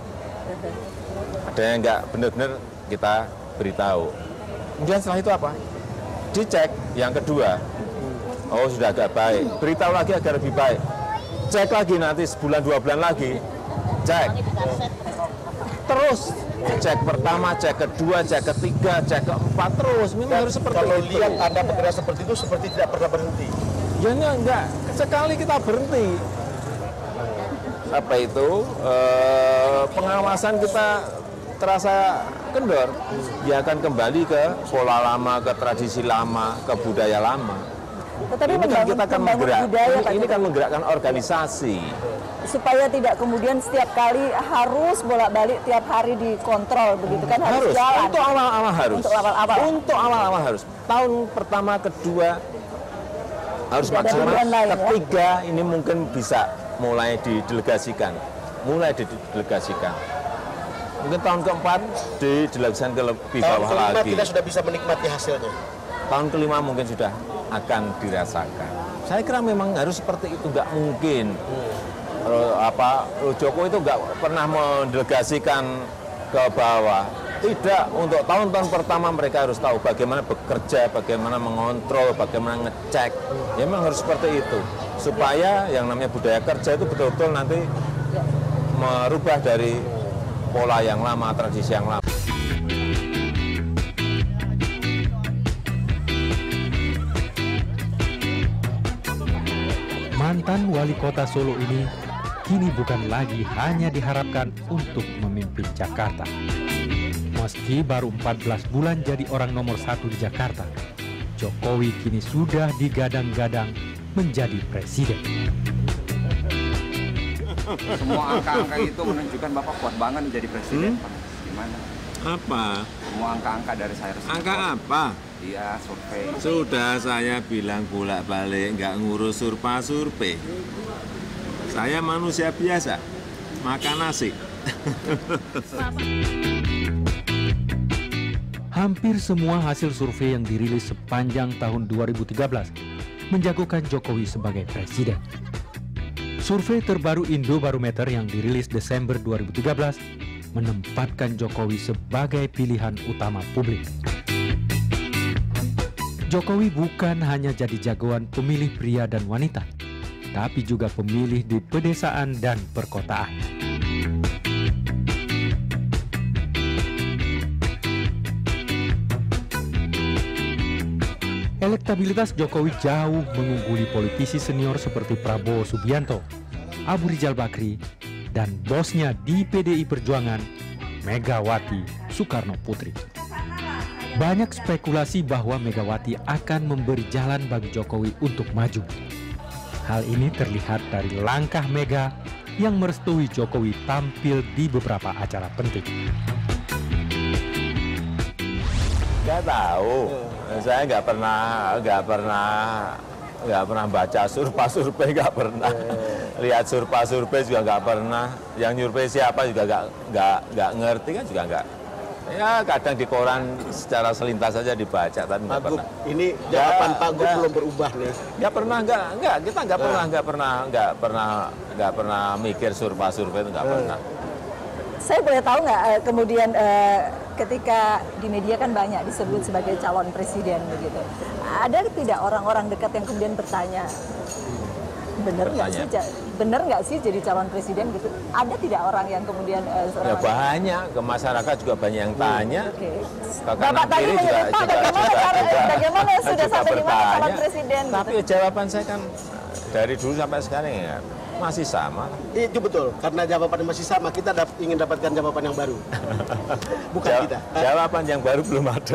ada yang nggak benar-benar kita beritahu. Kemudian setelah itu apa? Dicek. Yang kedua, oh sudah agak baik, beritahu lagi agar lebih baik. Cek lagi nanti sebulan dua bulan lagi, cek. Terus cek pertama, cek kedua, cek ketiga, cek keempat, terus memang harus seperti Kalau itu. lihat Anda bergerak seperti itu, seperti tidak pernah berhenti. Ya enggak, enggak. Sekali kita berhenti. Apa itu, eh, pengawasan kita terasa kendor, dia akan kembali ke pola lama, ke tradisi lama, ke budaya lama. Tetapi Ini kan kita akan menggerak, budaya, ini, Pak ini kan Jokowi, menggerakkan organisasi. supaya tidak kemudian setiap kali harus bolak-balik tiap hari dikontrol begitu kan, harus, Harus, jalan. untuk awal-awal harus. Untuk awal-awal. Untuk awal-awal harus. Tahun pertama, kedua harus Tidak ada maksimal. pilihan lain, ya? Ketiga ini mungkin bisa mulai didelegasikan, mulai didelegasikan. Mungkin tahun keempat didelegasikan ke lebih Tahun bawah kelima lagi. kita sudah bisa menikmati hasilnya. Tahun kelima mungkin sudah akan dirasakan. Saya kira memang harus seperti itu, nggak mungkin. Eh, apa Jokowi itu nggak pernah mendelegasikan ke bawah. Tidak, untuk tahun-tahun pertama mereka harus tahu bagaimana bekerja, bagaimana mengontrol, bagaimana ngecek. Ya memang harus seperti itu. Supaya yang namanya budaya kerja itu betul-betul nanti merubah dari pola yang lama, tradisi yang lama. Mantan wali kota Solo ini kini bukan lagi hanya diharapkan untuk memimpin Jakarta. Meski baru empat belas bulan jadi orang nomor satu di Jakarta, Jokowi kini sudah digadang-gadang menjadi presiden. Semua angka-angka itu menunjukkan Bapak kuat banget menjadi presiden. Hmm? Pak. Gimana? Apa? Semua angka-angka dari saya resmi. Angka apa? Iya, survei. Sudah saya bilang bolak-balik nggak ngurus surpa-survei. Saya manusia biasa, makan nasi. Hampir semua hasil survei yang dirilis sepanjang tahun dua ribu tiga belas menjagokan Jokowi sebagai presiden. Survei terbaru Indobarometer yang dirilis Desember dua ribu tiga belas menempatkan Jokowi sebagai pilihan utama publik. Jokowi bukan hanya jadi jagoan pemilih pria dan wanita, tapi juga pemilih di pedesaan dan perkotaan. Elektabilitas Jokowi jauh mengungguli politisi senior seperti Prabowo Subianto, Abu Rizal Bakri, dan bosnya di P D I Perjuangan, Megawati Soekarno Putri. Banyak spekulasi bahwa Megawati akan memberi jalan bagi Jokowi untuk maju. Hal ini terlihat dari langkah Mega yang merestui Jokowi tampil di beberapa acara penting. Nggak tahu, saya nggak pernah, nggak pernah, nggak pernah baca surpa-survei, nggak pernah lihat surpa-survei juga nggak pernah. Yang nyurvei siapa juga nggak nggak nggak ngerti kan juga nggak. Ya kadang di koran secara selintas saja dibaca, tapi nggak Pak Gup, pernah. ini jawaban Ya, Pak Gup nggak. belum berubah nih. Nggak pernah, nggak, nggak, kita nggak pernah, nggak pernah, nggak pernah, nggak pernah mikir surpa-survei itu nggak pernah. Saya boleh tahu nggak eh, kemudian eh, ketika di media kan banyak disebut sebagai calon presiden begitu. Ada tidak orang-orang dekat yang kemudian bertanya, bener nggak sih, Bertanya. ja- bener nggak sih jadi calon presiden gitu? Ada tidak orang yang kemudian eh, Ya seorang- banyak, ke masyarakat juga banyak yang tanya. Oke. Ke kanan Bapak tadi kiri menyebut, juga, Pak, juga, bagaimana, juga, cara- juga, bagaimana sudah juga sampai di mana calon bertanya. presiden? Tapi gitu. jawaban saya kan dari dulu sampai sekarang ya masih sama. Itu betul, karena jawabannya masih sama. Kita dap- ingin dapatkan jawaban yang baru. Bukan Jaw- kita. Jawaban yang baru belum ada.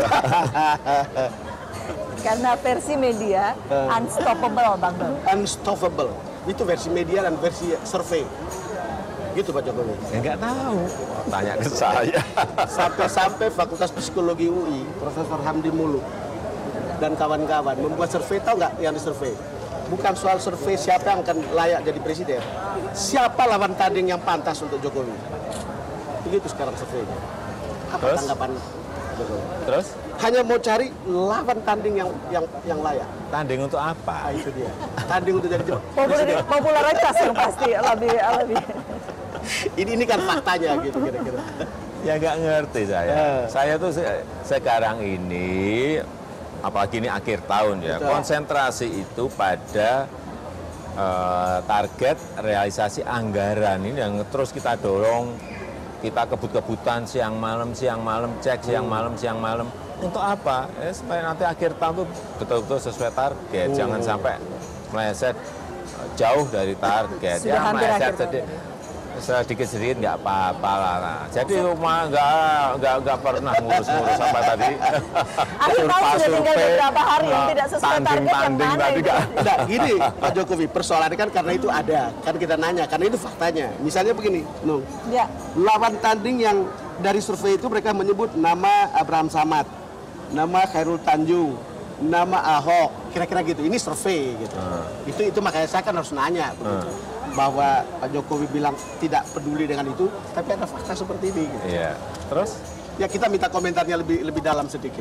Karena versi media unstoppable, Bang Don. Unstoppable. Itu versi media dan versi survei. Gitu Pak Jokowi. Ya nggak tahu. Tanya ke saya. Sampai-sampai Fakultas Psikologi U I, Profesor Hamdi Muluk dan kawan-kawan membuat survei, tahu nggak yang disurvei? Bukan soal survei siapa yang akan layak jadi presiden. Siapa lawan tanding yang pantas untuk Jokowi. Begitu sekarang surveinya. Apa Terus? tanggapan Jokowi? Terus Hanya mau cari lawan tanding yang yang yang layak. tanding untuk apa? Ah, itu dia. Tanding untuk jadi Populer- popularitas yang pasti lebih lebih. ini ini kan faktanya gitu kira-kira. Ya nggak ngerti saya. Eh. Saya tuh se- sekarang ini, apalagi ini akhir tahun ya, Betul. konsentrasi itu pada eh, target realisasi anggaran ini yang terus kita dorong, kita kebut-kebutan siang malam, siang malam, cek siang malam, siang malam. Untuk apa? Eh, supaya nanti akhir tahun tuh betul-betul sesuai target, hmm. jangan sampai meleset jauh dari target. Sudah ya meleset sedikit, sedikit-sedikit nggak apa-apa lah. Nah, jadi rumah nggak nggak nggak pernah ngurus-ngurus apa tadi. Akhir tahun sudah tinggal beberapa hari yang tidak sesuai target yang mana tadi itu. Nah, gini Pak Jokowi, persoalannya kan karena itu ada, kan kita nanya, karena itu faktanya. Misalnya begini, Nung, Ya. lawan tanding yang dari survei itu mereka menyebut nama Abraham Samad, nama Khairul Tanjung, nama Ahok, kira-kira gitu. Ini survei gitu. Hmm. Itu itu makanya saya kan harus nanya begitu. Bahwa Pak Jokowi bilang tidak peduli dengan itu, tapi ada fakta seperti ini. Gitu. Iya. Terus? Ya kita minta komentarnya lebih lebih dalam sedikit.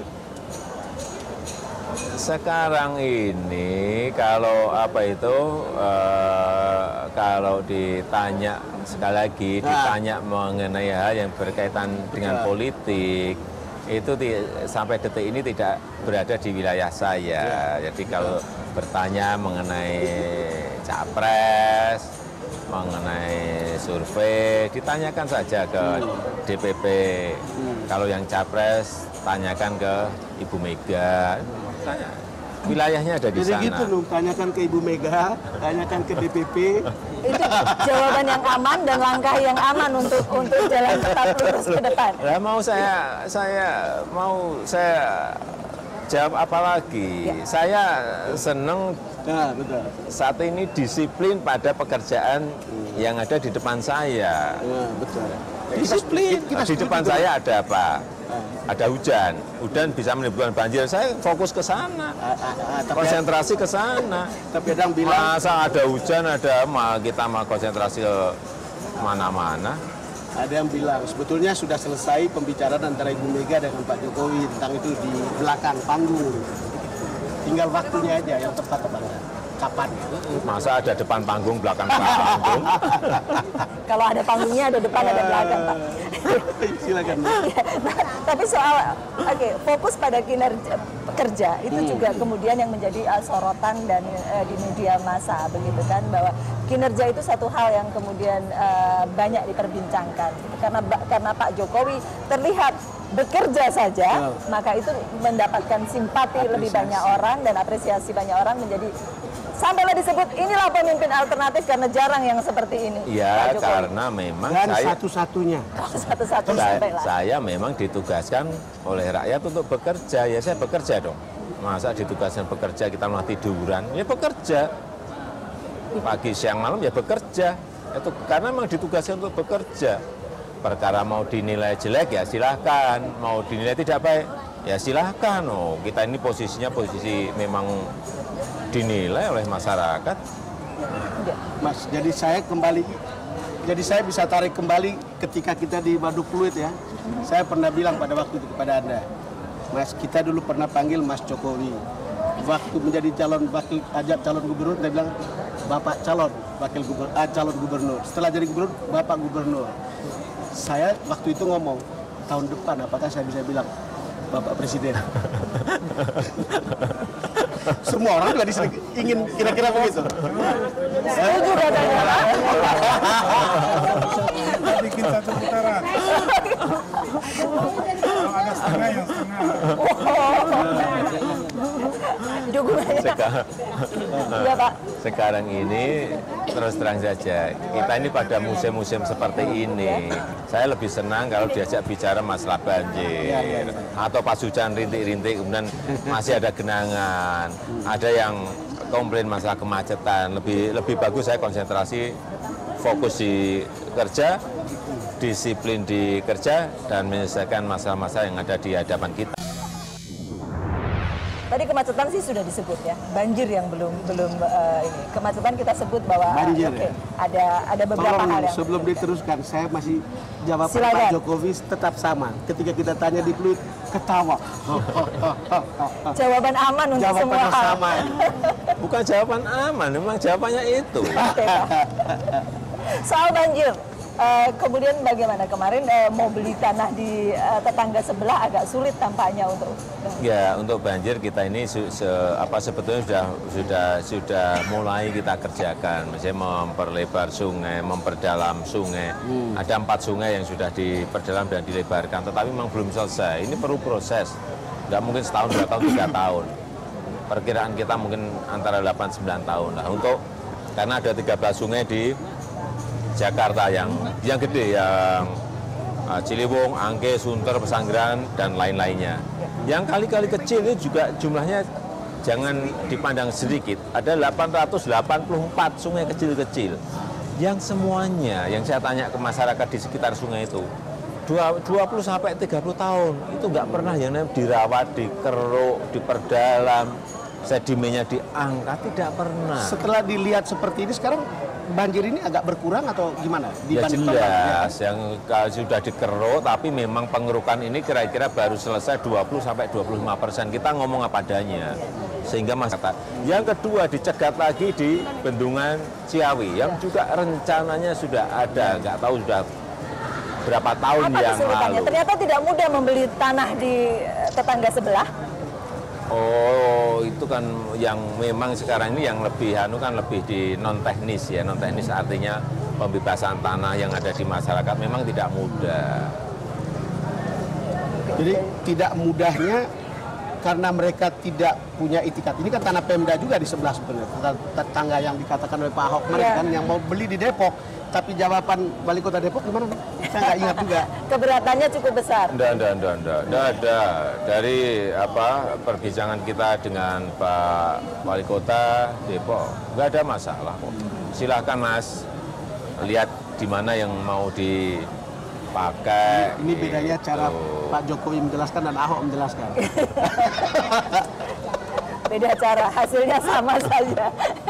Sekarang ini kalau apa itu eh, kalau ditanya sekali lagi Nah. ditanya mengenai hal yang berkaitan dengan politik itu di, sampai detik ini tidak berada di wilayah saya. Jadi kalau bertanya mengenai capres, mengenai survei, ditanyakan saja ke D P P. Kalau yang capres, tanyakan ke Ibu Mega. Tanya. Wilayahnya ada di Jadi sana. gitu loh, tanyakan ke Ibu Mega, tanyakan ke D P P. Itu jawaban yang aman dan langkah yang aman untuk untuk jalan tetap lurus ke depan. Lah mau saya saya mau saya jawab apa lagi? Ya. Saya seneng Nah, betul. saat ini disiplin pada pekerjaan yang ada di depan saya. Nah, betul. Disiplin. Kita- kita di setuju depan dengan- saya ada apa? Ada hujan. Hujan bisa menimbulkan banjir. Saya fokus ke sana. Ah, ah, ah, tapi, Konsentrasi ke sana. tapi ada yang bilang, Masa ada hujan, ada ma, kita mau konsentrasi ke mana-mana. ada yang bilang sebetulnya sudah selesai pembicaraan antara Ibu Mega dengan Pak Jokowi tentang itu di belakang panggung. Tinggal waktunya aja yang tepat kapan. Kapan? Masa ada depan panggung, belakang panggung. Kalau ada panggungnya ada depan ada belakang, Pak. Silakan. Nah, tapi soal oke fokus pada kinerja kerja itu juga kemudian yang menjadi uh, sorotan dan uh, di media massa begitu kan, bahwa kinerja itu satu hal yang kemudian uh, banyak diperbincangkan gitu. karena karena Pak Jokowi terlihat bekerja saja, Oh. maka itu mendapatkan simpati lebih Apresiasi. banyak orang dan apresiasi banyak orang, menjadi sampailah disebut inilah pemimpin alternatif karena jarang yang seperti ini. Pak Ya, Jokowi. karena memang Dan saya satu-satunya. Satu-satu saya, sampailah. saya memang ditugaskan oleh rakyat untuk bekerja. Ya saya bekerja dong. Masa ditugaskan bekerja kita malah tiduran? Ya bekerja. Pagi, siang, malam ya bekerja. Itu karena memang ditugaskan untuk bekerja. Perkara mau dinilai jelek ya silahkan, mau dinilai tidak baik ya silahkan. Oh, kita ini posisinya posisi memang dinilai oleh masyarakat. Mas, jadi saya kembali, jadi saya bisa tarik kembali ketika kita di Waduk Pluit ya. Saya pernah bilang pada waktu itu kepada Anda, Mas, kita dulu pernah panggil Mas Jokowi. Waktu menjadi calon wakil ajak calon gubernur, dia bilang Bapak calon wakil gubernur, ah, calon gubernur. Setelah jadi gubernur, Bapak gubernur. Saya waktu itu ngomong, tahun depan apakah saya bisa bilang Bapak Presiden? Semua orang juga disini ingin kira-kira begitu. Setuju katanya, Pak. Bikin satu putaran. Kalau ada setengah yang setengah. Dukungannya. Sekarang, Iya, Pak. sekarang ini terus terang saja, kita ini pada musim-musim seperti ini, saya lebih senang kalau diajak bicara masalah banjir atau pas hujan rintik-rintik kemudian masih ada genangan, ada yang komplain masalah kemacetan. Lebih lebih bagus saya konsentrasi fokus di kerja, disiplin di kerja dan menyelesaikan masalah-masalah yang ada di hadapan kita. Tadi kemacetan sih sudah disebut ya, banjir yang belum belum uh, ini. Kemacetan kita sebut bahwa uh, Banjir, oke, ya. ada ada beberapa Tolong hal yang sebelum diteruskan, saya masih jawab Silakan. Pak Jokowi tetap sama. Ketika kita tanya di Pluit, ketawa. jawaban aman untuk semua Jawabannya hal. sama. Bukan jawaban aman, memang jawabannya itu. Oke, Pak. Soal banjir, Uh, kemudian bagaimana kemarin uh, mau beli tanah di uh, tetangga sebelah agak sulit tampaknya untuk. Ya, untuk banjir kita ini se, se, apa sebetulnya sudah sudah sudah mulai kita kerjakan, misalnya memperlebar sungai, memperdalam sungai. Hmm. Ada empat sungai yang sudah diperdalam dan dilebarkan, tetapi memang belum selesai. Ini perlu proses, nggak mungkin setahun, dua tahun, tiga tahun. Perkiraan kita mungkin antara delapan sampai sembilan tahun lah untuk karena ada tiga belas sungai di Jakarta yang yang gede, yang uh, Ciliwung, Angke, Sunter, Pesanggerahan, dan lain-lainnya. Yang kali-kali kecil itu juga jumlahnya jangan dipandang sedikit. Ada delapan ratus delapan puluh empat sungai kecil-kecil. Yang semuanya, yang saya tanya ke masyarakat di sekitar sungai itu, dua puluh sampai tiga puluh tahun, itu nggak pernah yang namanya dirawat, dikeruk, diperdalam, sedimennya diangkat, tidak pernah. Setelah dilihat seperti ini sekarang, banjir ini agak berkurang atau gimana? Ya jelas, yang sudah dikeruk, tapi memang pengerukan ini kira-kira baru selesai dua puluh sampai dua puluh lima persen. Kita ngomong apa adanya, sehingga masyarakat. Yang kedua, dicegat lagi di Bendungan Ciawi, yang juga rencananya sudah ada, nggak tahu sudah berapa tahun apa yang lalu. Ternyata tidak mudah membeli tanah di tetangga sebelah. Oh, itu kan yang memang sekarang ini yang lebih anu kan lebih di non teknis ya, non teknis artinya pembebasan tanah yang ada di masyarakat memang tidak mudah. Jadi tidak mudahnya karena mereka tidak punya itikat. Ini kan tanah Pemda juga di sebelah sebenarnya, tetangga yang dikatakan oleh Pak Ahok kemarin yeah. kan yang mau beli di Depok. Tapi jawaban Wali Kota Depok gimana? Saya nggak ingat juga. Keberatannya cukup besar. Tidak, tidak, tidak, tidak, tidak ada. Dari apa perbincangan kita dengan Pak Wali Kota Depok, nggak ada masalah kok. Silahkan Mas, lihat di mana yang mau dipakai. Ini, ini bedanya gitu. Cara Pak Jokowi menjelaskan dan Ahok menjelaskan. Beda cara, hasilnya sama saja.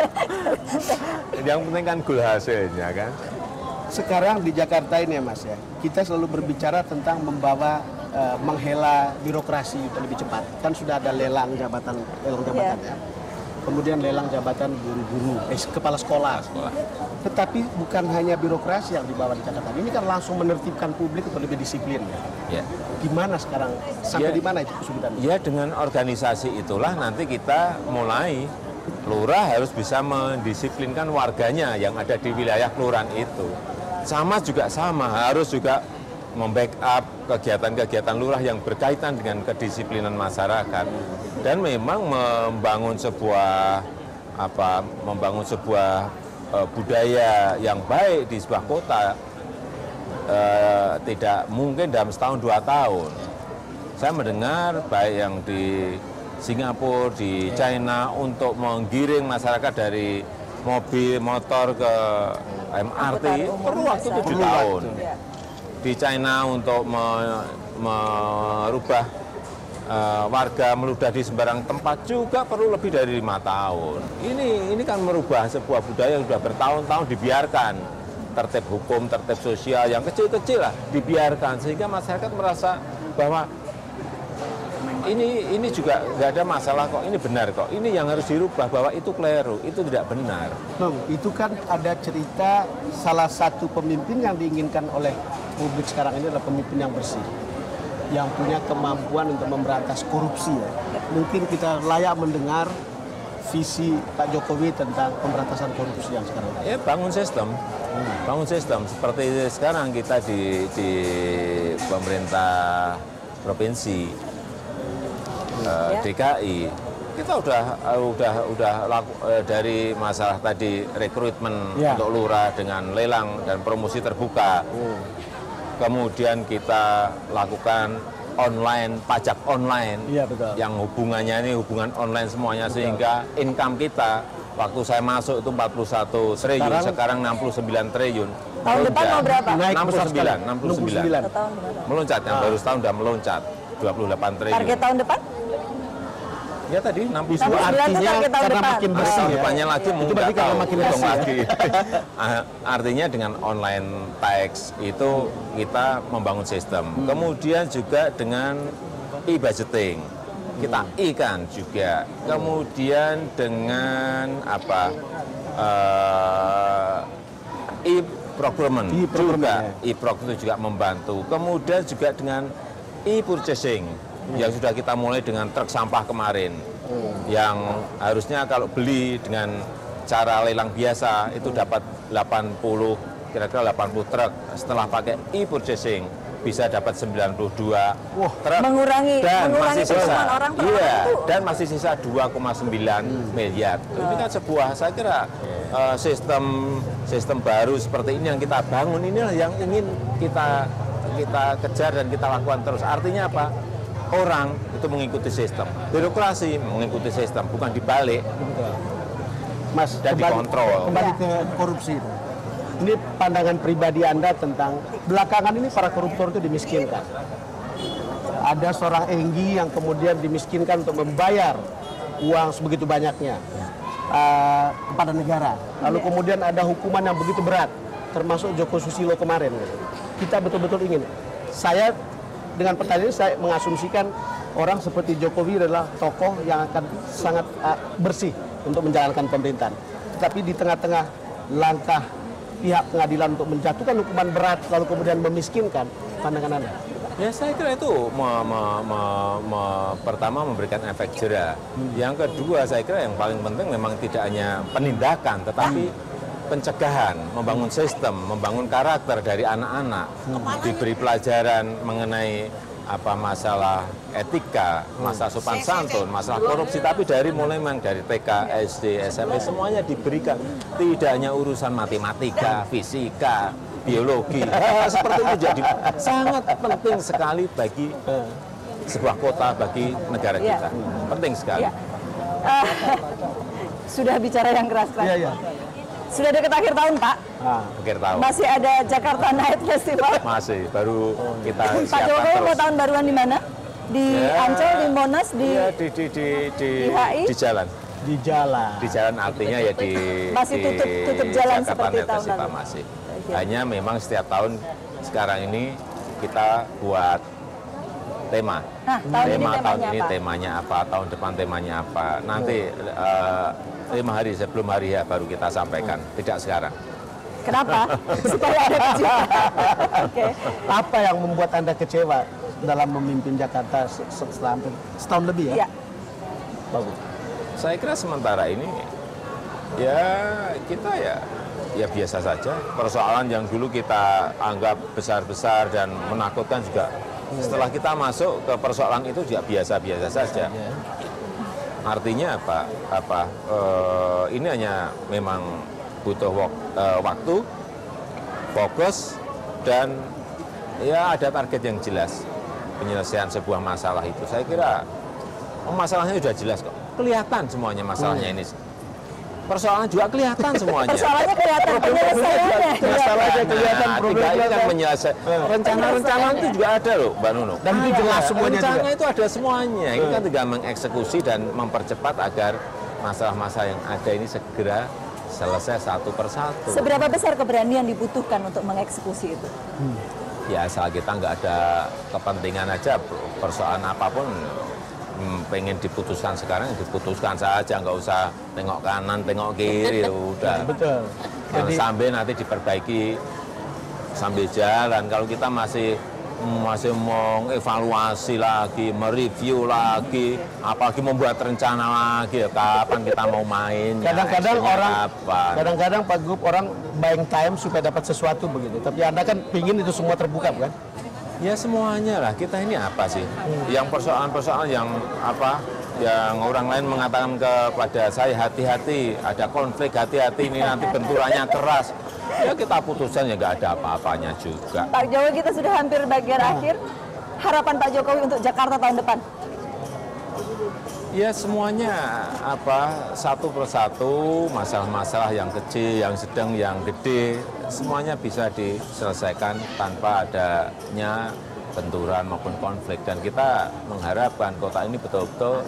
Yang penting kan goal hasilnya kan. Sekarang di Jakarta ini ya Mas ya, kita selalu berbicara tentang membawa, uh, menghela birokrasi itu lebih cepat. Kan sudah ada lelang jabatan, lelang jabatan yeah. ya. Kemudian lelang jabatan guru-guru, eh, kepala sekolah. sekolah. Tetapi bukan hanya birokrasi yang dibawa di Jakarta. Ini kan langsung menertibkan publik untuk lebih disiplin. Ya. Yeah. Gimana sekarang? Sampai yeah. di mana itu kesulitannya? Ya dengan organisasi itulah nanti kita mulai. Lurah harus bisa mendisiplinkan warganya yang ada di wilayah kelurahan itu. Sama juga sama, harus juga membackup kegiatan-kegiatan lurah yang berkaitan dengan kedisiplinan masyarakat. Dan memang membangun sebuah apa membangun sebuah uh, budaya yang baik di sebuah kota uh, tidak mungkin dalam setahun dua tahun. Saya mendengar baik yang di Singapura, di China untuk menggiring masyarakat dari mobil, motor ke M R T perlu waktu tujuh tahun. Di China untuk me, merubah uh, warga meludah di sembarang tempat juga perlu lebih dari lima tahun. Ini ini kan merubah sebuah budaya yang sudah bertahun-tahun dibiarkan. Tertib hukum, tertib sosial yang kecil-kecil lah dibiarkan sehingga masyarakat merasa bahwa Ini ini juga nggak ada masalah kok, ini benar kok. Ini yang harus dirubah bahwa itu keliru, itu tidak benar. Bang, itu kan ada cerita salah satu pemimpin yang diinginkan oleh publik sekarang ini adalah pemimpin yang bersih, yang punya kemampuan untuk memberantas korupsi. Ya. Mungkin kita layak mendengar visi Pak Jokowi tentang pemberantasan korupsi yang sekarang. Ya bangun sistem, hmm. bangun sistem seperti sekarang kita di di pemerintah provinsi. Uh, D K I kita udah uh, udah udah laku, uh, dari masalah tadi rekrutmen ya. Untuk lurah dengan lelang dan promosi terbuka. Hmm. Kemudian kita lakukan online pajak online ya, betul. Yang hubungannya ini hubungan online semuanya betul. Sehingga income kita waktu saya masuk itu empat puluh satu triliun, sekarang, sekarang enam puluh sembilan triliun. Tahun depan mau berapa? enam puluh sembilan, enam puluh sembilan. Meloncat, yang ah. baru setahun sudah meloncat dua puluh delapan triliun. Target tahun depan? Ya tadi enam puluh sembilan artinya karena makin bersih ya. Depannya lagi itu berarti karena makin bersih lagi. Artinya dengan online tax itu kita membangun sistem. Hmm. Kemudian juga dengan e-budgeting. Kita e kan juga. Kemudian dengan apa? Uh, e e-procurement E juga, e-proc itu juga membantu. Kemudian juga dengan e-purchasing hmm. yang sudah kita mulai dengan truk sampah kemarin, hmm. yang harusnya kalau beli dengan cara lelang biasa itu dapat delapan puluh, kira-kira delapan puluh truk. Setelah pakai e-purchasing bisa dapat sembilan puluh dua Wah, truk mengurangi, dan mengurangi masih sisa orang per iya orang itu. dan masih sisa dua koma sembilan hmm. miliar. Ini kan sebuah, saya kira uh, sistem sistem baru seperti ini yang kita bangun, inilah yang ingin kita kita kejar dan kita lakukan terus. Artinya apa? Orang itu mengikuti sistem, birokrasi mengikuti sistem, bukan dibalik. Mas, dan kembali, dikontrol. Kembali ke korupsi. Ini pandangan pribadi Anda tentang belakangan ini para koruptor itu dimiskinkan. Ada seorang Enggi yang kemudian dimiskinkan untuk membayar uang sebegitu banyaknya uh, kepada negara. Lalu kemudian ada hukuman yang begitu berat, termasuk Joko Susilo kemarin. Kita betul-betul ingin. Saya dengan pertanyaan ini saya mengasumsikan orang seperti Jokowi adalah tokoh yang akan sangat uh, bersih untuk menjalankan pemerintahan. Tetapi di tengah-tengah langkah pihak pengadilan untuk menjatuhkan hukuman berat lalu kemudian memiskinkan, pandangan Anda? Ya saya kira itu me, me, me, me, pertama memberikan efek jera. Hmm. Yang kedua saya kira yang paling penting memang tidak hanya penindakan tetapi hmm. pencegahan, membangun sistem, membangun karakter dari anak-anak, hmm. diberi pelajaran mengenai apa masalah etika, masalah sopan santun, masalah korupsi, tapi dari mulai memang dari T K, S D, S M P semuanya diberikan, tidak hanya urusan matematika, fisika, biologi, nah, seperti itu jadi sangat penting sekali bagi sebuah kota, bagi negara kita, ya. Penting sekali. Ya. Uh, sudah bicara yang keras-keras. Ya, ya. Sudah dekat akhir tahun, Pak. Ah, akhir tahun. Masih ada Jakarta Night Festival. Masih, baru kita Pak siapkan Jokowi terus. mau tahun baruan di mana? Di ya, Ancol, di Monas, di ya, di, di, di, di, di H I? Di jalan. Di jalan. Di jalan artinya ya di masih tutup, tutup jalan Jakarta seperti Night tahun Festival lalu. Masih. Hanya memang setiap tahun sekarang ini kita buat tema. Nah, tahun tema ini tahun temanya ini apa? temanya apa, tahun depan temanya apa. Nanti uh, lima hari sebelum hari ya baru kita sampaikan, hmm. tidak sekarang. Kenapa? Supaya ada kejutan. Okay. Apa yang membuat Anda kecewa dalam memimpin Jakarta setelah setahun lebih ya? Ya. Bagus. Saya kira sementara ini ya kita ya ya biasa saja. Persoalan yang dulu kita anggap besar-besar dan menakutkan juga setelah kita masuk ke persoalan itu juga biasa-biasa saja. Artinya apa? Apa? Uh, ini hanya memang butuh wak, uh, waktu, fokus, dan ya ada target yang jelas penyelesaian sebuah masalah itu. Saya kira oh, masalahnya sudah jelas kok. Kelihatan semuanya masalahnya ini. Persoalannya juga kelihatan semuanya. Persoalannya kelihatan, penyelesaiannya. Masalahnya kelihatan, nah, tidak ini kan menyelesaikan. Rencana-rencana itu juga ada loh, Mbak Nuno. Dan itu jelas semuanya rencana juga. itu ada semuanya. Ini kan tinggal mengeksekusi dan mempercepat agar masalah-masalah yang ada ini segera selesai satu persatu. Seberapa besar keberanian dibutuhkan untuk mengeksekusi itu? Hmm. Ya asal kita nggak ada kepentingan aja, persoalan apapun hmm, pengen diputuskan sekarang, diputuskan saja, nggak usah tengok kanan, tengok kiri, udah. Betul. Jadi, sambil nanti diperbaiki sambil jalan. Kalau kita masih masih mau evaluasi lagi, mereview lagi, apalagi membuat rencana lagi, ya kapan kita mau main? Kadang-kadang ya, orang, kapan? kadang-kadang Pak Gub orang buying time supaya dapat sesuatu begitu. Tapi Anda kan pingin itu semua terbuka, kan? Ya semuanya lah. Kita ini apa sih? Hmm. Yang persoalan-persoalan yang apa? Yang orang lain mengatakan kepada saya hati-hati, ada konflik, hati-hati ini nanti benturannya keras. Ya kita putuskan ya nggak ada apa-apanya juga. Pak Jokowi, kita sudah hampir bagian nah. akhir. Harapan Pak Jokowi untuk Jakarta tahun depan? Ya semuanya apa satu persatu masalah-masalah yang kecil, yang sedang, yang gede, semuanya bisa diselesaikan tanpa adanya benturan maupun konflik. Dan kita mengharapkan kota ini betul-betul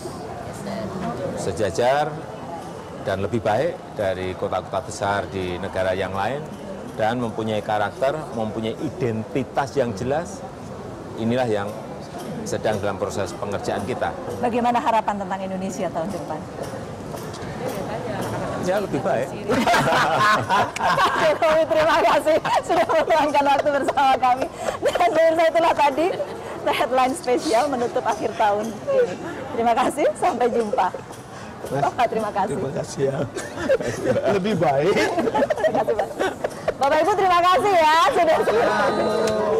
sejajar dan lebih baik dari kota-kota besar di negara yang lain dan mempunyai karakter, mempunyai identitas yang jelas. Inilah yang sedang dalam proses pengerjaan kita. Bagaimana harapan tentang Indonesia tahun depan? ya lebih baik. Pak Jokowi, terima kasih sudah meluangkan waktu bersama kami. Dan pemirsa, itulah tadi headline spesial menutup akhir tahun ini. Terima kasih, sampai jumpa. Bapak, terima kasih. Terima kasih ya. Lebih baik. Terima kasih, Pak. Bapak Ibu, terima kasih ya sudah.